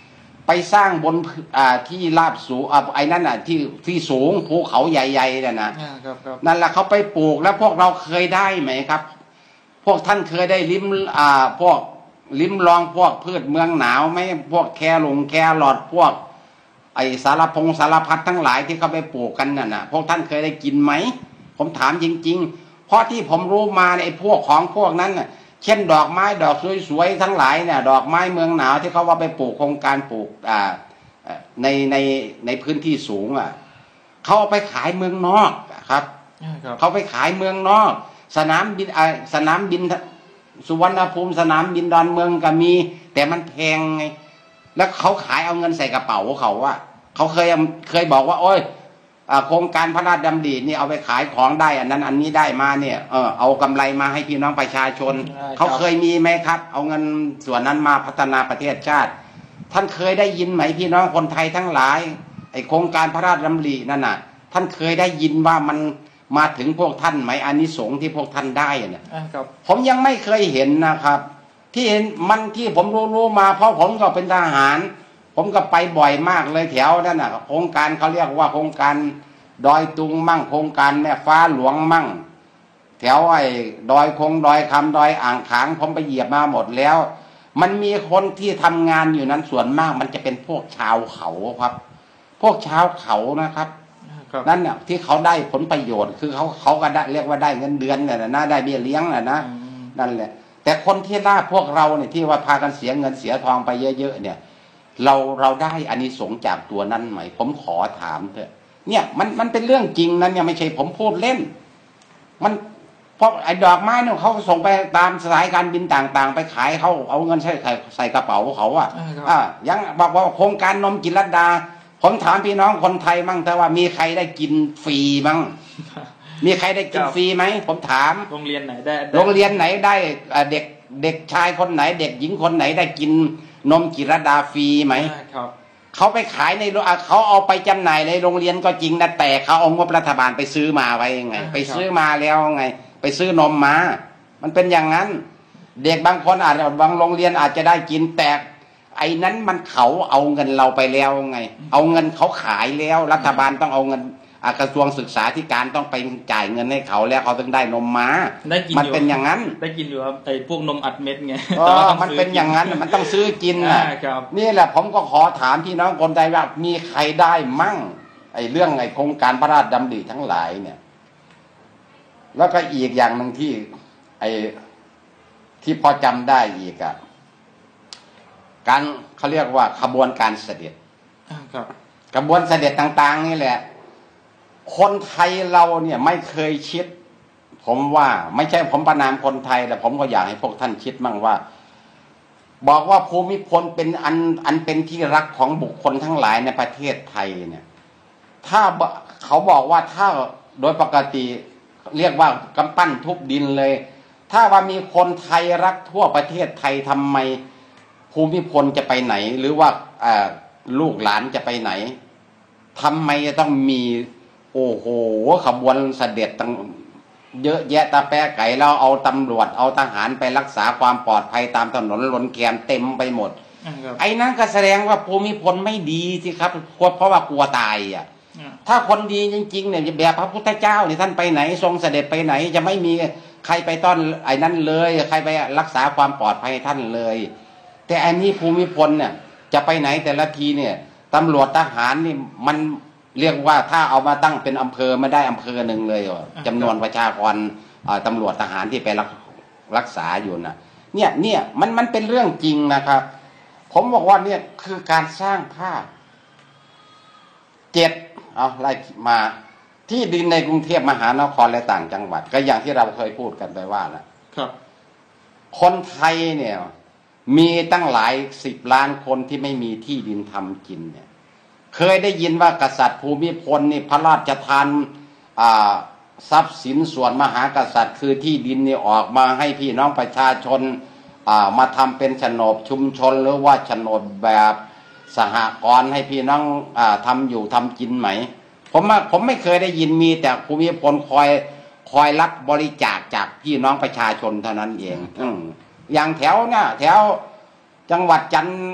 ไปสร้างบนอ่าที่ราบสูงอ่าไอ้นั่นอ่ะที่ที่สูงภูเขาใหญ่ๆเนี่ยนะนั่นแหละเขาไปปลูกแล้วพวกเราเคยได้ไหมครับพวกท่านเคยได้ลิ้มอ่าพวกลิ้มลองพวกพืชเมืองหนาวไหมพวกแครงแครอทพวกไอสารพงสารพัดทั้งหลายที่เขาไปปลูกกันน่ะนะพวกท่านเคยได้กินไหมผมถามจริงๆเพราะที่ผมรู้มาไอพวกของพวกนั้นน่ะเช่นดอกไม้ดอกสวยๆทั้งหลายเนี่ยดอกไม้เมืองหนาวที่เขาว่าไปปลูกโครงการปลูกอ่าในในในพื้นที่สูงอ่ะเขาเอาไปขายเมืองนอกครับเขาไปขายเมืองนอกสนามบินสนามบินสุวรรณภูมิสนามบินดอนเมืองก็มีแต่มันแพงไงแล้วเขาขายเอาเงินใส่กระเป๋าเขาว่าเขาเคยเคยบอกว่าโอ้ยโครงการพระราชดำรินี่เอาไปขายของได้อันนั้นอันนี้ได้มาเนี่ยเออเอากำไรมาให้พี่น้องประชาชนเขาเคยมีไหมครับเอาเงินส่วนนั้นมาพัฒนาประเทศชาติท่านเคยได้ยินไหมพี่น้องคนไทยทั้งหลายไอโครงการพระราชดำรินั่นน่ะท่านเคยได้ยินว่ามันมาถึงพวกท่านไหมอานิสงส์ที่พวกท่านได้เนี่ยผมยังไม่เคยเห็นนะครับที่เห็นมันที่ผมรู้ๆมาเพราะผมก็เป็นทหารผมก็ไปบ่อยมากเลยแถวนั่นน่ะโครงการเขาเรียกว่าโครงการดอยตุงมั่งโครงการแม่ฟ้าหลวงมั่งแถวไอ้ดอยคงดอยคำดอยอ่างขางผมไปเหยียบมาหมดแล้วมันมีคนที่ทำงานอยู่นั้นส่วนมากมันจะเป็นพวกชาวเขาครับพวกชาวเขานะครับนั่นเนี่ยที่เขาได้ผลประโยชน์คือเขาเขาก็ได้เรียกว่าได้เงินเดือนเนี่ยนะได้เบี้ยเลี้ยงน่ะนะนั่นแหละแต่คนที่ล่าพวกเราเนี่ยที่ว่าพากันเสียเงินเสียทองไปเยอะๆเนี่ยเราเราได้อานิสงส์จากตัวนั้นไหมผมขอถามเถอะเนี่ยมันมันเป็นเรื่องจริงนั้นเนี่ยไม่ใช่ผมพูดเล่นมันเพราะไอ้ดอกไม้เนี่ยเขาส่งไปตามสายการบินต่างๆไปขายเขาเอาเงินใส่ใส่กระเป๋าเขาอ่ะอ่ายังบอกว่าโครงการนมจิรัตดาผมถามพี่น้องคนไทยมั่งแต่ว่ามีใครได้กินฟรีมั่งมีใครได้กินฟรีไหมผมถามโรงเรียนไหนได้โรงเรียนไหนได้เด็กเด็กชายคนไหนเด็กหญิงคนไหนได้กินนมจิรัตดาฟรีไหมครับเขาไปขายในเขาเอาไปจำหน่ายในโรงเรียนก็จริงนะแต่เขาเอางบรัฐบาลไปซื้อมาไว้ยังไงไปซื้อมาแล้วไงไปซื้อนมมามันเป็นอย่างนั้นเด็กบางคนอาจจะบางโรงเรียนอาจจะได้กินแต่ไอ้นั้นมันเขาเอาเงินเราไปแล้วไงเอาเงินเขาขายแล้วรัฐบาลต้องเอาเงินกระทรวงศึกษาธิการต้องไปจ่ายเงินให้เขาแล้วเขาต้องได้นมมาได้กินมันเป็นอย่างนั้นได้กินอยู่ครับไอ้พวกนมอัดเม็ดไงแต่ว่ามันเป็นอย่างนั้นมันต้องซื้อกินนะนี่แหละผมก็ขอถามพี่น้องคนไทยว่ามีใครได้มั่งไอ้เรื่องไอ้โครงการพระราชดำริทั้งหลายเนี่ยแล้วก็อีกอย่างหนึ่งที่ไอ้ที่พอจำได้อีกอะการเขาเรียกว่าขบวนการเสด็จกระบวนเสด็จต่างๆนี่แหละคนไทยเราเนี่ยไม่เคยคิดผมว่าไม่ใช่ผมประนามคนไทยแต่ผมก็อยากให้พวกท่านคิดมั่งว่าบอกว่าภูมิพลเป็นอันอันเป็นที่รักของบุคคลทั้งหลายในประเทศไทยเนี่ยถ้าเขาบอกว่าถ้าโดยปกติเรียกว่ากำปั้นทุบดินเลยถ้าว่ามีคนไทยรักทั่วประเทศไทยทำไมภูมิพลจะไปไหนหรือว่าลูกหลานจะไปไหนทำไมจะต้องมีโอ้โหขบวนเสด็จตั้งเยอะแยะตาแปะไก่แล้วเอาตำรวจเอาทหารไปรักษาความปลอดภัยตามถนนหล่นแกนเต็มไปหมดไอ้นั้นก็แสดงว่าภูมิพลไม่ดีสิครับเพราะว่ากลัวตายอ่ะถ้าคนดีจริงๆเนี่ยแบบพระพุทธเจ้าเนี่ยท่านไปไหนทรงเสด็จไปไหนจะไม่มีใครไปต้อนไอ้นั้นเลยใครไปรักษาความปลอดภัยท่านเลยแต่อันนี้ภูมิพลเนี่ยจะไปไหนแต่ละทีเนี่ยตำรวจทหารนี่มันเรียกว่าถ้าเอามาตั้งเป็นอำเภอไม่ได้อำเภอหนึ่งเลยจำนวนประชากรตำรวจทหารที่ไปรักรักษาอยู่นะเนี่ยเนี่ยมันมันเป็นเรื่องจริงนะครับผมบอกว่าเนี่ยคือการสร้างภาพเจ็ดเอาไล่มาที่ดินในกรุงเทพมหานครและต่างจังหวัดก็อย่างที่เราเคยพูดกันไปว่านะครับคนไทยเนี่ยมีตั้งหลายสิบล้านคนที่ไม่มีที่ดินทำกินเนี่ยเคยได้ยินว่ากษัตริย์ภูมิพลนี่พระราชทานทรัพย์สินส่วนมหากษัตริย์คือที่ดินนี่ออกมาให้พี่น้องประชาชนมาทำเป็นโฉนดชุมชนหรือว่าโฉนดแบบสหกรณ์ให้พี่น้องทำอยู่ทำกินไหมผมผมไม่เคยได้ยินมีแต่ภูมิพลคอยคอยรับบริจาคจากพี่น้องประชาชนเท่านั้นเองอือย่างแถวเนี่ยแถวจังหวัดจัน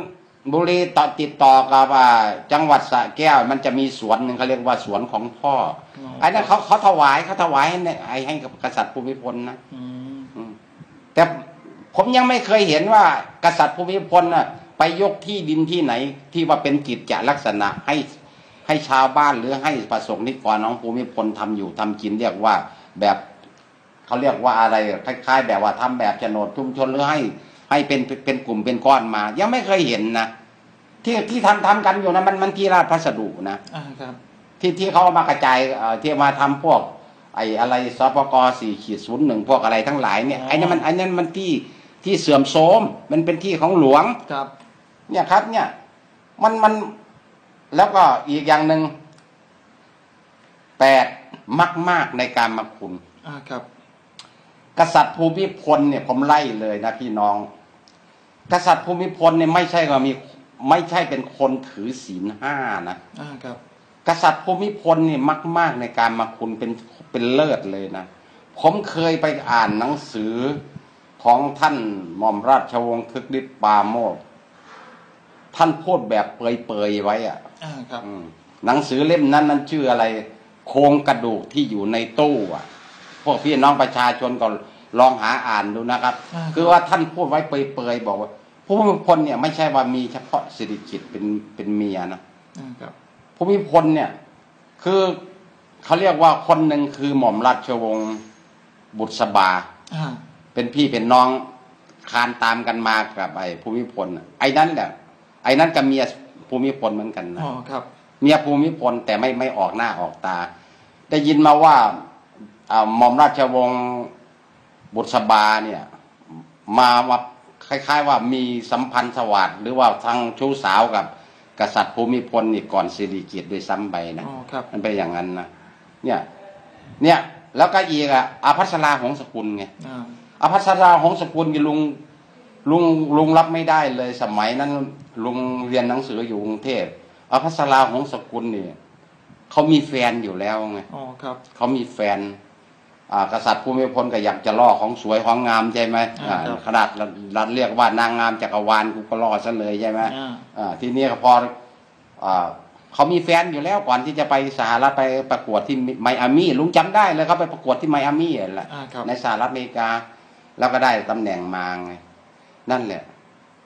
บุรีต่อติดต่อกับว่าจังหวัดสระแก้วมันจะมีสวนหนึ่งเขาเรียกว่าสวนของพ่อไอ้นั่นเขาเขาถวายเขาถวายให้ให้กับกษัตริย์ภูมิพลนะแต่ผมยังไม่เคยเห็นว่ากษัตริย์ภูมิพลน่ะไปยกที่ดินที่ไหนที่ว่าเป็นกิจจลักษณะให้ให้ชาวบ้านหรือให้ประสงค์นิกรน้องภูมิพลทำอยู่ทำกินเรียกว่าแบบเขาเรียกว่าอะไรคล้ายๆแบบว่าทำแบบโฉนดชุมชนหรือให้ให้เป็นเป็นกลุ่มเป็นก้อนมายังไม่เคยเห็นนะที่ที่ทำทำกันอยู่นะมันมันที่ราชพัสดุนะที่ที่เขามากระจายที่มาทำพวกไอ้อะไรสปกสี่ขีดศูนย์หนึ่งพวกอะไรทั้งหลายเนี่ยไอ้นั่นมันไอ้นั่นมันที่ที่เสื่อมโทรมมันเป็นที่ของหลวงครับเนี่ยครับเนี่ยมันมันแล้วก็อีกอย่างหนึ่งแปดมากๆในการมาคุณอ่าครับกษัตริย์ภูมิพลเนี่ยผมไล่เลยนะพี่น้องกษัตริย์ภูมิพลเนี่ยไม่ใช่ว่ามีไม่ใช่เป็นคนถือศีลห้านะอ่าครับกษัตริย์ภูมิพลเนี่ยมากๆในการมาคุณเป็นเป็นเลิศเลยนะผมเคยไปอ่านหนังสือของท่านหม่อมราชวงศ์คึกฤทธิ์ปราโมชท่านพูดแบบเปรยๆไว้อ่ะอ่าครับหนังสือเล่มนั้นนั้นชื่ออะไรโครงกระดูกที่อยู่ในตู้อ่ะพวกพี่น้องประชาชนก็ลองหาอ่านดูนะครับคือว่าท่านพูดไว้เปรยๆบอกว่าภูมิพลเนี่ยไม่ใช่ว่ามีเฉพาะสิริกิติ์เป็นเป็นเมียนะภูมิพลเนี่ยคือเขาเรียกว่าคนหนึ่งคือหม่อมราชวงศ์บุษบาเป็นพี่เป็นน้องคานตามกันมากับไอ้ภูมิพลไอ้นั้นแหละไอ้นั้นกับเมียภูมิพลเหมือนกันนะเมียภูมิพลแต่ไม่ไม่ออกหน้าออกตาได้ยินมาว่าหม่อมราชวงศ์บุษบาเนี่ยมามาคล้ายๆว่ามีสัมพันธ์สวัสดิ์หรือว่าทางชู้สาวกับกษัตริย์ภูมิพลนี่ก่อนสิริกิติ์โดยซ้ำไปนะมันเป็นอย่างนั้นนะเนี่ยเนี่ยแล้วก็อีกอ่ะอภัสราหงสกุลไงอภัสราหงสกุลนี่ลุงลุงลุงรับไม่ได้เลยสมัยนั้นลุงเรียนหนังสืออยู่กรุงเทพอภัสราหงสกุลนี่เขามีแฟนอยู่แล้วไงอ๋อครับเขามีแฟนกษัตริย์ภูมิพลก็อยากจะล่อของสวยของงามใช่ไหมขนาดรัฐเรียกว่านางงามจักรวาลกูก็ล่อซะเลยใช่ไหมทีนี้พอเขามีแฟนอยู่แล้วก่อนที่จะไปสหรัฐไปประกวดที่ไมอามี่ลุงจำได้เลยเขาไปประกวดที่ไมอามี่แหละในสหรัฐอเมริกาแล้วก็ได้ตำแหน่งมาไงนั่นแหละ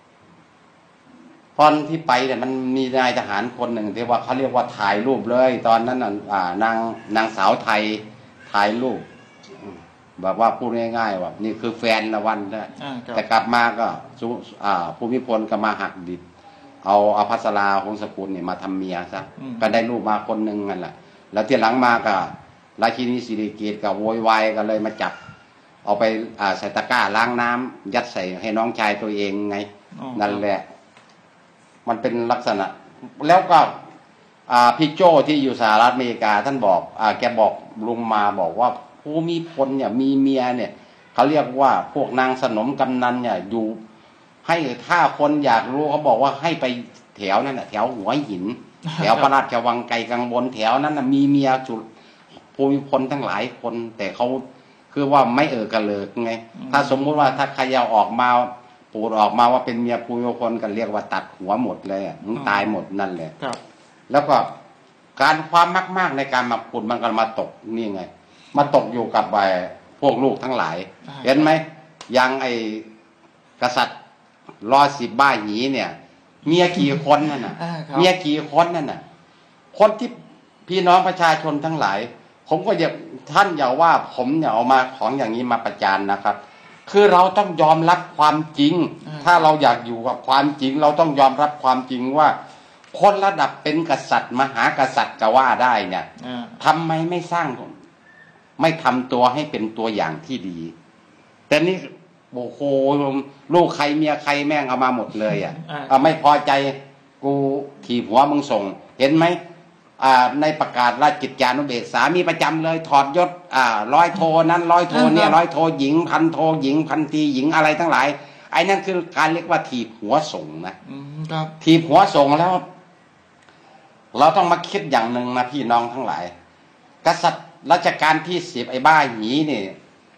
ตอนที่ไปเนี่ยมันมีนายทหารคนหนึ่งที่ว่าเขาเรียกว่าถ่ายรูปเลยตอนนั้นน่ะนางนางสาวไทยถ่ายรูปแบบว่าพูดง่ายๆว่านี่คือแฟนละวันนะแต่กลับมาก็ภูมิพลก็มาหักดิบเอาอภัสราหงสกุลเนี่ยมาทำเมียซะก็ได้ลูกมาคนหนึ่งนั่นแหละแล้วที่หลังมาก็ราชินีสิริกิติ์ก็โวยวายก็เลยมาจับเอาไปใส่ตะกร้าล้างน้ำยัดใส่ให้น้องชายตัวเองไงนั่นแหละมันเป็นลักษณะแล้วก็พี่โจ้ที่อยู่สหรัฐอเมริกาท่านบอกแกบอกลุงมาบอกว่าภูมิพลเนี่ยมีเมียเนี่ยเขาเรียกว่าพวกนางสนมกำนันเนี่ยอยู่ให้ถ้าคนอยากรู้เขาบอกว่าให้ไปแถวนั้นน่ะแถวหัวหินแถวพระราชวังไกลกังวลแถวนั้นน่ะมีเมียจุภูมิพลทั้งหลายคนแต่เขาคือว่าไม่เออกระเลิกไงถ้าสมมุติว่าถ้าใครเอาออกมาปูดออกมาว่าเป็นเมียภูมิพลกันเรียกว่าตัดหัวหมดเลยมึงตายหมดนั่นแหละแล้วก็การความมากๆในการมาปูดมันก็มาตกนี่ไงมาตกอยู่กับไอ้พวกลูกทั้งหลายเห็นไหมยังไอ้กษัตริย์รอสิบบ้าหยีเนี่ยเมียกี่คนนั่นน่ะเมียกี่คนนั่นน่ะคนที่พี่น้องประชาชนทั้งหลายผมก็อย่าท่านอย่าว่าผมเนี่ยเอามาของอย่างนี้มาประจานนะครับคือเราต้องยอมรับความจริงถ้าเราอยากอยู่กับความจริงเราต้องยอมรับความจริงว่าคนระดับเป็นกษัตริย์มหากษัตริย์ก็ว่าได้เนี่ยทำไมไม่สร้างไม่ทำตัวให้เป็นตัวอย่างที่ดีแต่นี่โอ้โหลูกใครเมียใครแม่งเอามาหมดเลยอ่ะไม่พอใจกูถีบหัวมึงส่งเห็นไหมในประกาศราชกิจจานุเบกษามีประจำเลยถอดยศร้อยโทนั้นร้อยโทเนี่ยร้อยโทหญิงพันโทหญิงพันตรีหญิงอะไรทั้งหลายไอ้นั่นคือการเรียกว่าถีบหัวส่งนะถีบหัวส่งแล้วเราต้องมาคิดอย่างหนึ่งนะพี่น้องทั้งหลายกษัตริย์รัชกาลที่สิบไอ้บ้าหยีนี่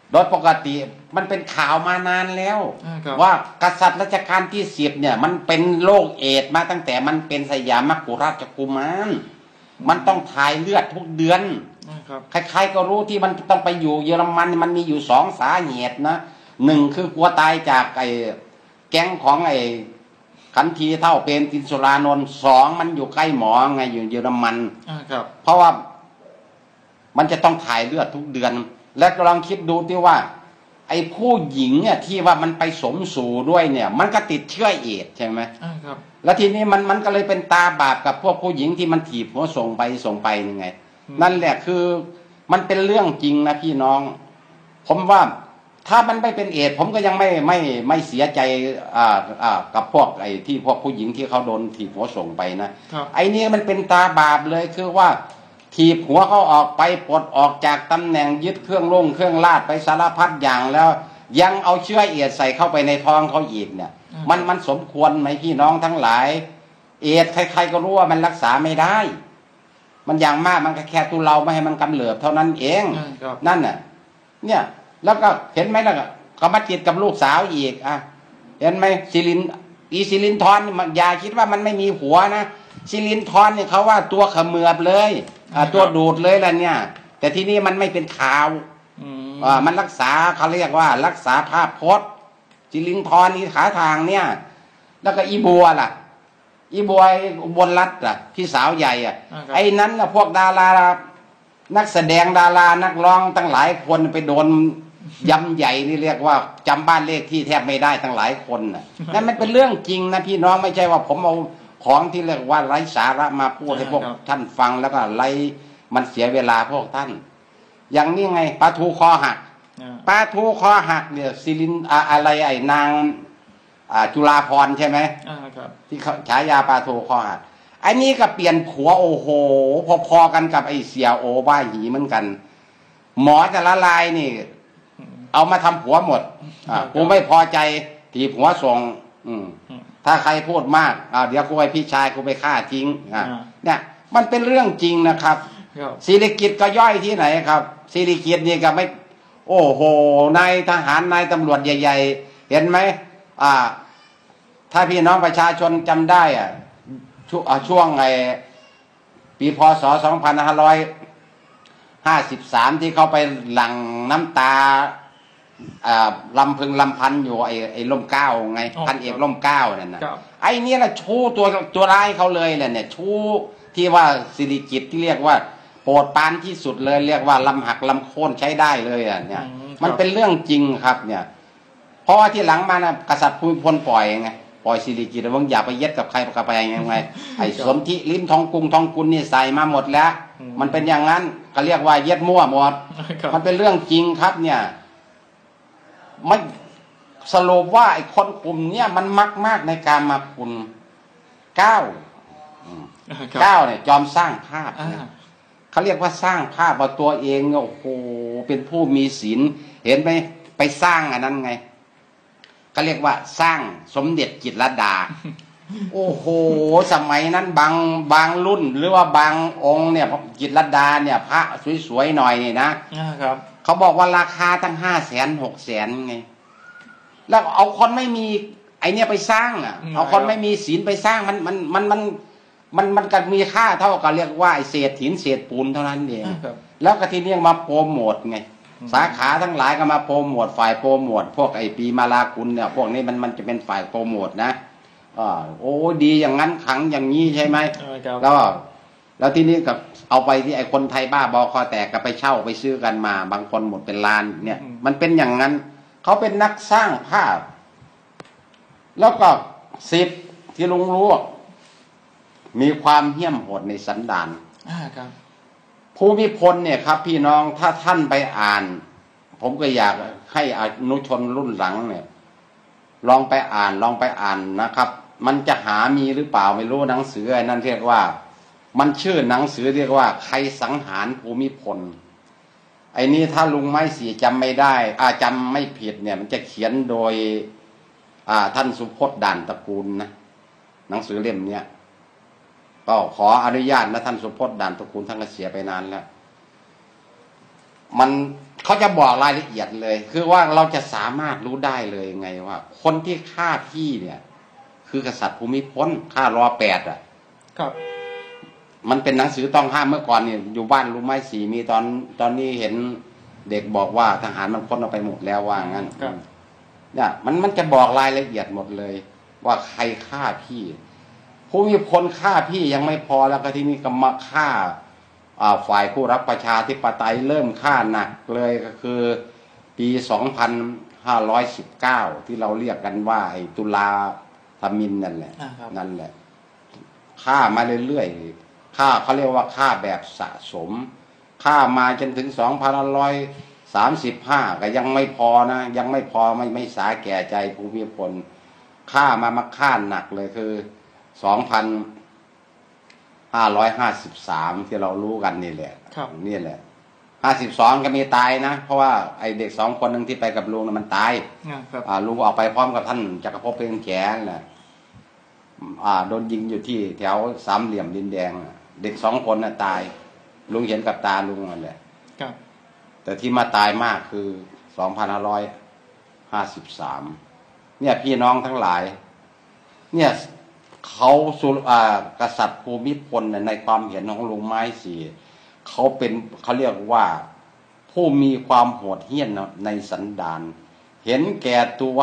โดยปกติมันเป็นข่าวมานานแล้วว่ากษัตริย์รัชกาลที่สิบเนี่ยมันเป็นโรคเอดส์มาตั้งแต่มันเป็นสยามกุฎราชกุมารมันต้องถ่ายเลือดทุกเดือนใครๆก็รู้ที่มันต้องไปอยู่เยอรมันมันมีอยู่สองสาเหตุนะหนึ่งคือกลัวตายจากไอ้แก๊งของไอ้ขันทีเท่าเปรมตินสุรานนท์สองมันอยู่ใกล้หมอไงอยู่เยอรมันเพราะว่ามันจะต้องถ่ายเลือดทุกเดือนและลองคิดดูที่ว่าไอ้ผู้หญิงเนี่ยที่ว่ามันไปสมสู่ด้วยเนี่ยมันก็ติดเชื้อเอดส์ใช่ไหมครับแล้วทีนี้มันมันก็เลยเป็นตาบาปกับพวกผู้หญิงที่มันถีบหัวส่งไปส่งไปยังไงนั่นแหละคือมันเป็นเรื่องจริงนะพี่น้องผมว่าถ้ามันไม่เป็นเอดส์ผมก็ยังไม่ไม่ไม่เสียใจอ่าอ่ากับพวกไอ้ที่พวกผู้หญิงที่เขาโดนถีบหัวส่งไปนะไอ้นี่มันเป็นตาบาปเลยคือว่าถีบหัวเขาออกไปปลดออกจากตำแหน่งยึดเครื่องล่งเครื่องลาดไปสารพัดอย่างแล้วยังเอาเชื้อเอดส์ใส่เข้าไปในท้องเขาอีกเนี่ยมันมันสมควรไหมพี่น้องทั้งหลายเอดส์ใครๆก็รู้ว่ามันรักษาไม่ได้มันอย่างมากมันแค่ตุเลาไม่ให้มันกำเริบเท่านั้นเองนั่นน่ะเนี่ยแล้วก็เห็นไหมล่ะก็มาติดกับลูกสาวอีกอ่ะเห็นไหมซิลินอีซิลินทอนอย่าคิดว่ามันไม่มีหัวนะซิลินทอนเนี่ยเขาว่าตัวเขมือบเลยอ่าตัวดูดเลยแหละเนี่ยแต่ที่นี่มันไม่เป็นข่าวอ่ามันรักษาเขาเรียกว่ารักษาภาพพจน์ซิลินทอนอีขาทางเนี่ยแล้วก็อีบัวล่ะอีบัวอุบลรัตน์ล่ะพี่สาวใหญ่อ่ะไอ้นั้นน่ะพวกดารานักแสดงดารานักร้องตั้งหลายคนไปโดนยำใหญ่นี่เรียกว่าจำบ้านเลขที่แทบไม่ได้ตั้งหลายคนน่ะนั่นมันเป็นเรื่องจริงนะพี่น้องไม่ใช่ว่าผมเอาของที่เรียกว่าไร้สาระมาพูดให้พวกท่านฟังแล้วก็ไร้มันเสียเวลาพวกท่านอย่างนี้ไงปลาทูคอหักปลาทูคอหักเนี่ยซิลินอะไรไอ้นางจุฬาภรณ์ใช่ไหมที่ฉายาปลาทูคอหักไอ้นี่ก็เปลี่ยนผัวโอ้โหพอๆกันกับไอ้เสียโอบ้าหีเหมือนกันหมอจะละลายนี่เอามาทำผัวหมดกูไม่พอใจถีบหัวส่งอืมถ้าใครพูดมากเดี๋ยวกูไปพี่ชายกูไปฆ่าทิ้งเนี่ยมันเป็นเรื่องจริงนะครับศิริกิจก็ย่อยที่ไหนครับศิริกิจนี่ก็ไม่โอ้โหนายทหารนายตำรวจใหญ่ๆเห็นไหมอ่าถ้าพี่น้องประชาชนจำได้อ่ะช่วงไอ้ปีพศสองพันห้าร้อยห้าสิบสามที่เขาไปหลั่งน้ำตาลำพึงลำพันอยู่ไอ้ไอ้ล่มเก้าไงพันเอกล่มเก้านั่นนะไอ้นี่แหละชู้ตัวตัวร้ายเขาเลยแหละเนี่ยชู้ที่ว่าสิริกิจที่เรียกว่าโปรดปานที่สุดเลยเรียกว่าลำหักลำโค่นใช้ได้เลยอ่ะเนี่ยมันเป็นเรื่องจริงครับเนี่ยเพราะว่าที่หลังมานะกษัตริย์ภูมิพลปล่อยไงปล่อยสิริกิจว่าอย่าไปเย็ดกับใครกับไปยังไงไอ้สนธิลิ้มทองกุงทองกุลนี่ใส่มาหมดแล้วมันเป็นอย่างนั้นก็เรียกว่าเย็ดมั่วหมดมันเป็นเรื่องจริงครับเนี่ยไม่สรุปว่าไอ้คนกลุ่มเนี้ยมันมักมากในการมาคุณเก้าเก้าเนี่ยจอมสร้างภาพเขาเรียกว่าสร้างภาพว่าตัวเองโอ้โหเป็นผู้มีศีลเห็นไหมไปสร้างอันนั้นไงเขาเรียกว่าสร้างสมเด็จจิตรลดาโอ้โหสมัยนั้นบางบางรุ่นหรือว่าบางองค์เนี่ยจิตรลดาเนี่ยพระสวยๆหน่อยนี่นะครับเขาบอกว่าราคาตั้งห้าแสนหกแสนไงแล้วเอาคนไม่มีไอเนี้ยไปสร้างอ่ะเอาคนไม่มีศีลไปสร้างมันมันมันมันมันมันก็มีค่าเท่ากับเรียกว่าไอเศษหินเศษปูนเท่านั้นเองแล้วก็ทีนี้มาโปรโมทไงสาขาทั้งหลายก็มาโปรโมทฝ่ายโปรโมทพวกไอปีมาลาคุณเนี่ยพวกนี้มันมันจะเป็นฝ่ายโปรโมทนะอ่าโอ้ดีอย่างนั้นขังอย่างนี้ใช่ไหมแล้วแล้วทีนี้กับเอาไปที่ไอคนไทยบ้าบอคอแตกก็ไปเช่าไปซื้อกันมาบางคนหมดเป็นล้านเนี่ยมันเป็นอย่างนั้นเขาเป็นนักสร้างภาพแล้วก็สิบที่ลุงรู้มีความเหี้ยมโหดในสันดานภูมิพลเนี่ยครับพี่น้องถ้าท่านไปอ่านผมก็อยากให้อนุชนรุ่นหลังเนี่ยลองไปอ่านลองไปอ่านนะครับมันจะหามีหรือเปล่าไม่รู้หนังสือไอ้นั่นเรียกว่ามันชื่อหนังสือเรียกว่าใครสังหารภูมิพลไอ้นี่ถ้าลุงไม้สีจำไม่ได้อาจำไม่ผิดเนี่ยมันจะเขียนโดยอ่าท่านสุพจน์ด่านตระกูลนะหนังสือเล่มเนี้ยก็ขออนุญาตนะท่านสุพจน์ด่านตระกูลท่านก็เสียไปนานแล้วมันเขาจะบอกรายละเอียดเลยคือว่าเราจะสามารถรู้ได้เลยไงว่าคนที่ฆ่าพี่เนี่ยคือกษัตริย์ภูมิพลฆ่ารอแปดอ่ะครับมันเป็นหนังสือต้องห้ามเมื่อก่อนเนี่ยอยู่บ้านรู้ไหมสีมีตอนตอนนี้เห็นเด็กบอกว่าทหารมันพ้นออกไปหมดแล้วว่างั้นเนี่ยมันมันจะบอกรายละเอียดหมดเลยว่าใครฆ่าพี่ผู้มีคนฆ่าพี่ยังไม่พอแล้วก็ที่นี่ก็มาฆ่าฝ่ายผู้รับประชาธิปไตยเริ่มฆ่าหนักเลยก็คือปีสองพันห้าร้อยสิบเก้าที่เราเรียกกันว่าไอ้ตุลาธมินนั่นแหละนั่นแหละฆ่ามาเรื่อยๆฆ่าเขาเรียกว่าฆ่าแบบสะสมฆ่ามาจนถึงสองพันห้าร้อยสามสิบห้าก็ยังไม่พอนะยังไม่พอไม่ไม่สาแก่ใจภูมิพลฆ่ามามาฆ่าหนักเลยคือสองพันห้าร้อยห้าสิบสามที่เรารู้กันนี่แหละนี่แหละห้าสิบสองก็มีตายนะเพราะว่าไอเด็กสองคนหนึ่งที่ไปกับลุงมันตายลุงออกไปพร้อมกับท่านจักรภพเพ็ญแขนแหละโดนยิงอยู่ที่แถวสามเหลี่ยมดินแดงเด็กสองคนน่ะตายลุงเห็นกับตาลุงนั่นแหละแต่ที่มาตายมากคือสองพันห้าร้อยห้าสิบสามเนี่ยพี่น้องทั้งหลายเนี่ยเขาสุกษัตริย์ภูมิพลในความเห็นของลุงไม้สีเขาเป็นเขาเรียกว่าผู้มีความโหดเหี้ยมในสันดานเห็นแก่ตัว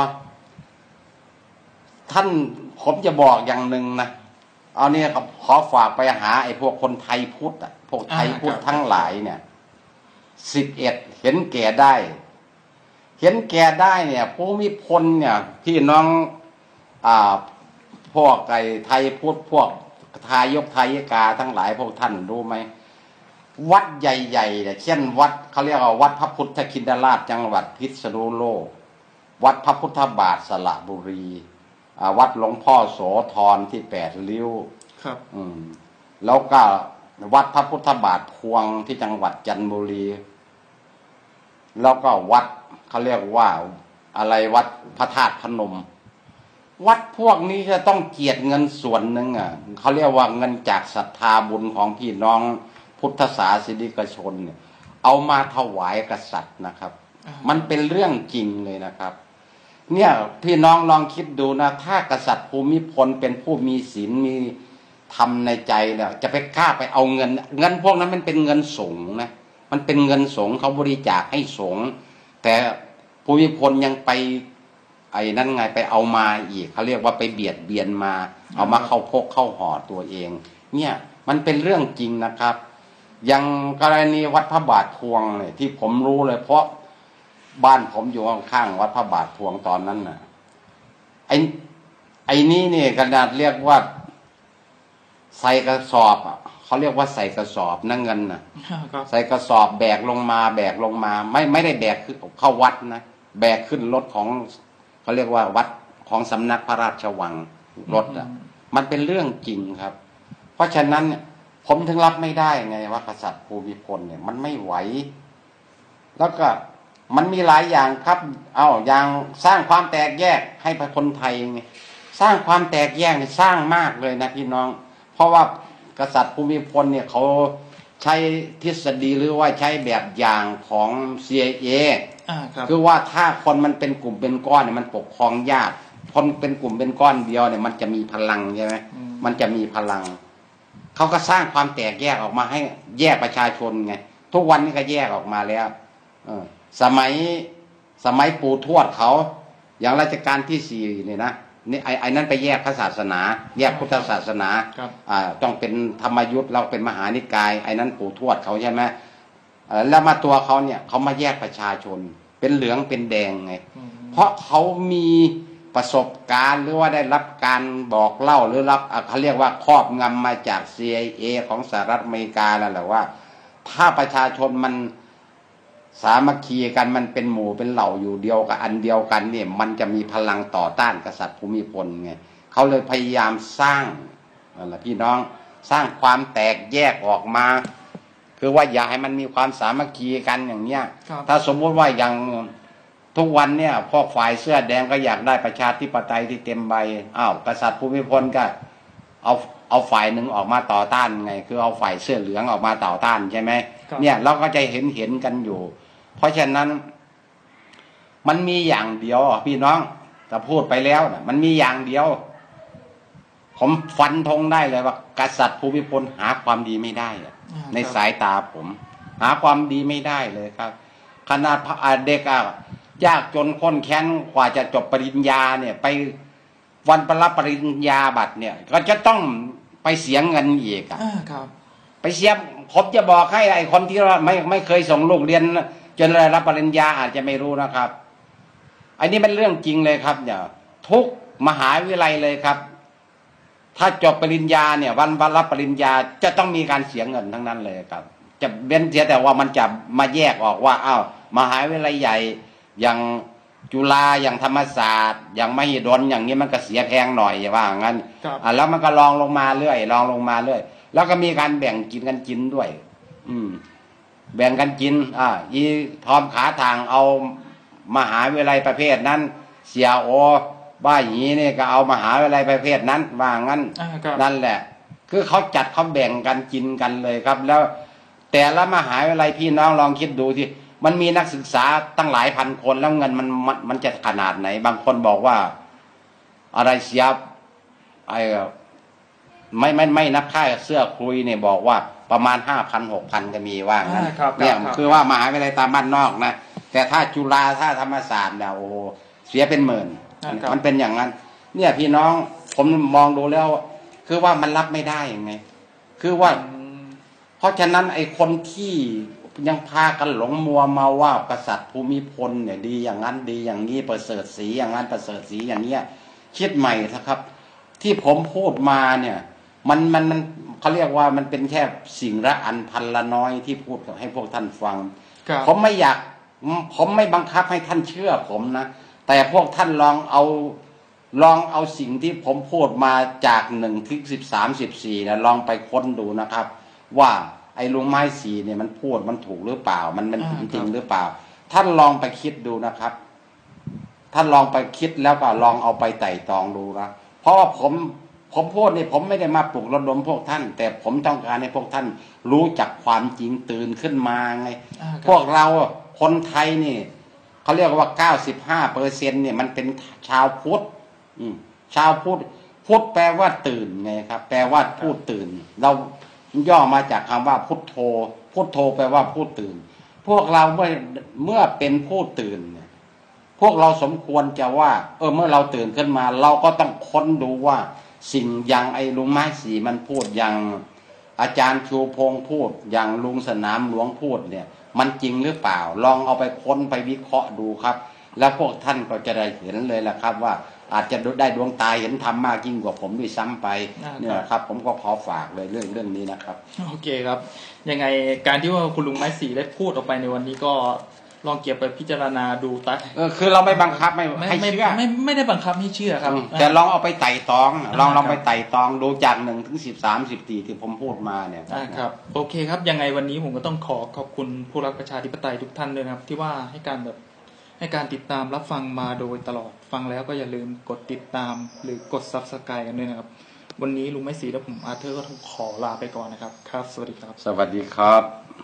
ท่านผมจะบอกอย่างหนึ่งนะเอาเนี่ยขอฝากไปหาไอ้พวกคนไทยพุทธอ่ะพวกไทยพุทธทั้งหลายเนี่ยสิบเอ็ดเห็นแก่ได้เห็นแก่ได้เนี่ยภูมิพลเนี่ยพี่น้องอ่าพวกไอ้ไทยพุทธพวกทายกไทยกาทั้งหลายพวกท่านรู้ไหมวัดใหญ่ๆเนี่ยเช่นวัดเขาเรียกว่าวัดพระพุทธชินราชจังหวัดพิษณุโลกวัดพระพุทธบาทสระบุรีวัดหลวงพ่อโสธรที่แปดริ้วครับอืมแล้วก็วัดพระพุทธบาทพวงที่จังหวัดจันทบุรีแล้วก็วัดเขาเรียกว่าอะไรวัดพระธาตุพนมวัดพวกนี้จะต้องเจียดเงินส่วนหนึ่งอ่ะเขาเรียกว่าเงินจากศรัทธาบุญของพี่น้องพุทธศาสนิกชนเนี่ยเอามาถวายกษัตริย์นะครับมันเป็นเรื่องจริงเลยนะครับเนี่ยพี่น้องลองคิดดูนะถ้ากษัตริย์ภูมิพลเป็นผู้มีศีลมีธรรมในใจเนี่ยจะไปกล้าไปเอาเงินเงินพวกนั้นมันเป็นเงินสงฆ์นะมันเป็นเงินสงฆ์เขาบริจาคให้สงฆ์แต่ภูมิพลยังไปไอ้นั่นไงไปเอามาอีกเขาเรียกว่าไปเบียดเบียนมาเอามาเข้าพกเข้าห่อตัวเองเนี่ยมันเป็นเรื่องจริงนะครับอย่างกรณีวัดพระบาทพวงเนี่ยที่ผมรู้เลยเพราะบ้านผมอยู่ข้างๆวัดพระบาทพวงตอนนั้นน่ะไอ้ไอ้นี่เนี่ยขนาดเรียกว่าใส่กระสอบอ่ะเขาเรียกว่าใส่กระสอบนั่งเงินน่ะใส่กระสอบแบกลงมาแบกลงมาไม่ไม่ได้แบกคือเข้าวัดนะแบกขึ้นรถของเขาเรียกว่าวัดของสำนักพระราชวังรถอ่ะมันเป็นเรื่องจริงครับเพราะฉะนั้นผมถึงรับไม่ได้ไงว่ากษัตริย์ภูมิพลเนี่ยมันไม่ไหวแล้วก็มันมีหลายอย่างครับเอาอย่างสร้างความแตกแยกให้คนไทยไงสร้างความแตกแยกสร้างมากเลยนะพี่น้องเพราะว่ากษัตริย์ภูมิพลเนี่ยเขาใช้ทฤษฎีหรือว่าใช้แบบอย่างของ ซี ไอ เออ่าครับคือว่าถ้าคนมันเป็นกลุ่มเป็นก้อนเนี่ยมันปกครองยากคนเป็นกลุ่มเป็นก้อนเดียวเนี่ยมันจะมีพลังใช่ไหมมันจะมีพลังเขาก็สร้างความแตกแยกออกมาให้แยกประชาชนไงทุกวันนี้ก็แยกออกมาแล้วเออสมัยสมัยปู่ทวดเขาอย่างรัชกาลที่สี่เนี่ยนะนี่ไอ้ไอ้นั้นไปแยกพระศาสนาแยกพุทธศาสนาอ่าต้องเป็นธรรมยุทธ์เราเป็นมหานิกายไอ้นั้นปู่ทวดเขาใช่ไหมแล้วมาตัวเขาเนี่ยเขามาแยกประชาชนเป็นเหลืองเป็นแดงไงเพราะเขามีประสบการณ์หรือว่าได้รับการบอกเล่าหรือรับเขาเรียกว่าครอบงำมาจาก ซี ไอ เอ ของสหรัฐอเมริกาแล้วแหละว่าถ้าประชาชนมันสามัคคีกันมันเป็นหมู่เป็นเหล่าอยู่เดียวกับอันเดียวกันเนี่ยมันจะมีพลังต่อต้านกษัตริย์ภูมิพลไงเขาเลยพยายามสร้างอะไรพี่น้องสร้างความแตกแยกออกมาคือว่าอย่าให้มันมีความสามัคคีกันอย่างเนี้ยถ้าสมมุติว่าอย่างทุกวันเนี่ยพวกฝ่ายเสื้อแดงก็อยากได้ประชาธิปไตยที่เต็มใบอ้าวกษัตริย์ภูมิพลก็เอาเอาฝ่ายหนึ่งออกมาต่อต้านไงคือเอาฝ่ายเสื้อเหลืองออกมาต่อต้านใช่ไหมเนี่ยเราก็จะเห็นเห็นกันอยู่เพราะฉะนั้นมันมีอย่างเดียวพี่น้องจะพูดไปแล้วนะมันมีอย่างเดียวผมฟันธงได้เลยว่ากษัตริย์ภูมิพลหาความดีไม่ได้ในสายตาผมหาความดีไม่ได้เลยครับขนาดเด็กอะยากจนข้นแค้นกว่าจะจบปริญญาเนี่ยไปวันรับปริญญาบัตรเนี่ยก็จะต้องไปเสียเงินอีกอะไปเสียผมจะบอกให้ไอ้คนที่ไม่ไม่เคยส่งลูกเรียนจนได้รับปริญญาอาจจะไม่รู้นะครับอันนี้เป็นเรื่องจริงเลยครับเนี่ยทุกมหาวิทยาลัยเลยครับถ้าจบปริญญาเนี่ยวันรับปริญญาจะต้องมีการเสียเงินทั้งนั้นเลยครับจะเว้นเสียแต่ว่ามันจะมาแยกออกว่าอ้าวมหาวิทยาลัยใหญ่อย่างจุฬาอย่างธรรมศาสตร์อย่างมหิดลอย่างนี้มันก็เสียแพงหน่อยว่างั้นอ่าแล้วมันก็ลองลงมาเรื่อยลองลงมาเรื่อยแล้วก็มีการแบ่งกินกันกินด้วย อืมแบ่งกันกินอ่าอีทอมขาทางเอามหาวิทยาลัยประเภทนั้นเสียโอบ้าหยีนี่ก็เอามหาวิทยาลัยประเภทนั้นว่างั้นนั่นแหละคือเขาจัดเขาแบ่งกันกินกันเลยครับแล้วแต่ละมหาวิทยาลัยพี่น้องลองคิดดูที่มันมีนักศึกษาตั้งหลายพันคนแล้วเงินมันมันมันจะขนาดไหนบางคนบอกว่าอะไรเสียไอ้ไม่ไม่ไม่นับค่าเสื้อคุยเนี่ยบอกว่าประมาณห้าพันหกพันก็มีว่างั้นเนี่ยคือว่ามหาวิทยาลัยตามบ้านนอกนะแต่ถ้าจุฬาถ้าธรรมศาสตร์เนี่ยโอ้เสียเป็นหมื่นมันเป็นอย่างนั้นเนี่ยพี่น้องผมมองดูแล้วคือว่ามันรับไม่ได้ยังไงคือว่าเพราะฉะนั้นไอ้คนที่ยังพากันหลงมัวมาว่ากษัตริย์ภูมิพลเนี่ยดีอย่างนั้นดีอย่างนี้ประเสริฐศรีอย่างนั้นประเสริฐศรีอย่างเนี้ยคิดใหม่นะครับที่ผมพูดมาเนี่ยมันมันมันเขาเรียกว่ามันเป็นแค่สิ่งละอันพันละน้อยที่พูดให้พวกท่านฟังผมไม่อยากผมไม่บังคับให้ท่านเชื่อผมนะแต่พวกท่านลองเอาลองเอาสิ่งที่ผมพูดมาจากหนึ่งถึงสิบสามสิบสี่นะลองไปค้นดูนะครับว่าไอ้ลุงไม้สีเนี่ยมันพูดมันถูกหรือเปล่ามันมันจริงหรือเปล่าท่านลองไปคิดดูนะครับท่านลองไปคิดแล้วก็ลองเอาไปไต่ตองดูนะเพราะว่าผมผมพูดนี่ผมไม่ได้มาปลุกระดมพวกท่านแต่ผมต้องการให้พวกท่านรู้จักความจริงตื่นขึ้นมาไงพวกเราคนไทยนี่เขาเรียกว่าเก้าสิบห้าเปอร์เซ็นต์เนี่ยมันเป็นชาวพุทธชาวพุทธพุทธแปลว่าตื่นไงครับแปลว่าผู้ตื่นเราย่อมาจากคำว่าพุทโธพุทโธแปลว่าผู้ตื่นพวกเราเมื่อเมื่อเป็นผู้ตื่นเนี่ยพวกเราสมควรจะว่าเออเมื่อเราตื่นขึ้นมาเราก็ต้องค้นดูว่าสิ่งอย่างไอ้ลุงไม้สีมันพูดอย่างอาจารย์ชูพงษ์พูดอย่างลุงสนามหลวงพูดเนี่ยมันจริงหรือเปล่าลองเอาไปค้นไปวิเคราะห์ดูครับแล้วพวกท่านก็จะได้เห็นเลยแหละครับว่าอาจจะได้ดวงตาเห็นธรรมมากยิ่งกว่าผมด้วยซ้ำไปเนี่ยครับผมก็ขอฝากเลยเรื่องเรื่องนี้นะครับโอเคครับยังไงการที่ว่าคุณลุงไม้สีได้พูดออกไปในวันนี้ก็ลองเก็บไปพิจารณาดูตักเออคือเราไม่บังคับไม่ให้เชื่อไม่ไม่ได้บังคับให้เชื่อครับแต่ลองเอาไปไต่ตองลองลองไปไต่ตองดูจากหนึ่งถึงสิบสามสิบสี่ที่ผมพูดมาเนี่ยครับโอเคครับยังไงวันนี้ผมก็ต้องขอขอบคุณผู้รักประชาธิปไตยทุกท่านด้วยครับที่ว่าให้การแบบให้การติดตามรับฟังมาโดยตลอดฟังแล้วก็อย่าลืมกดติดตามหรือกด ซับสไครบ์ กันด้วยนะครับวันนี้ลุงไม้สีและผมอาร์เธอร์ก็ต้องขอลาไปก่อนนะครับครับสวัสดีครับสวัสดีครับ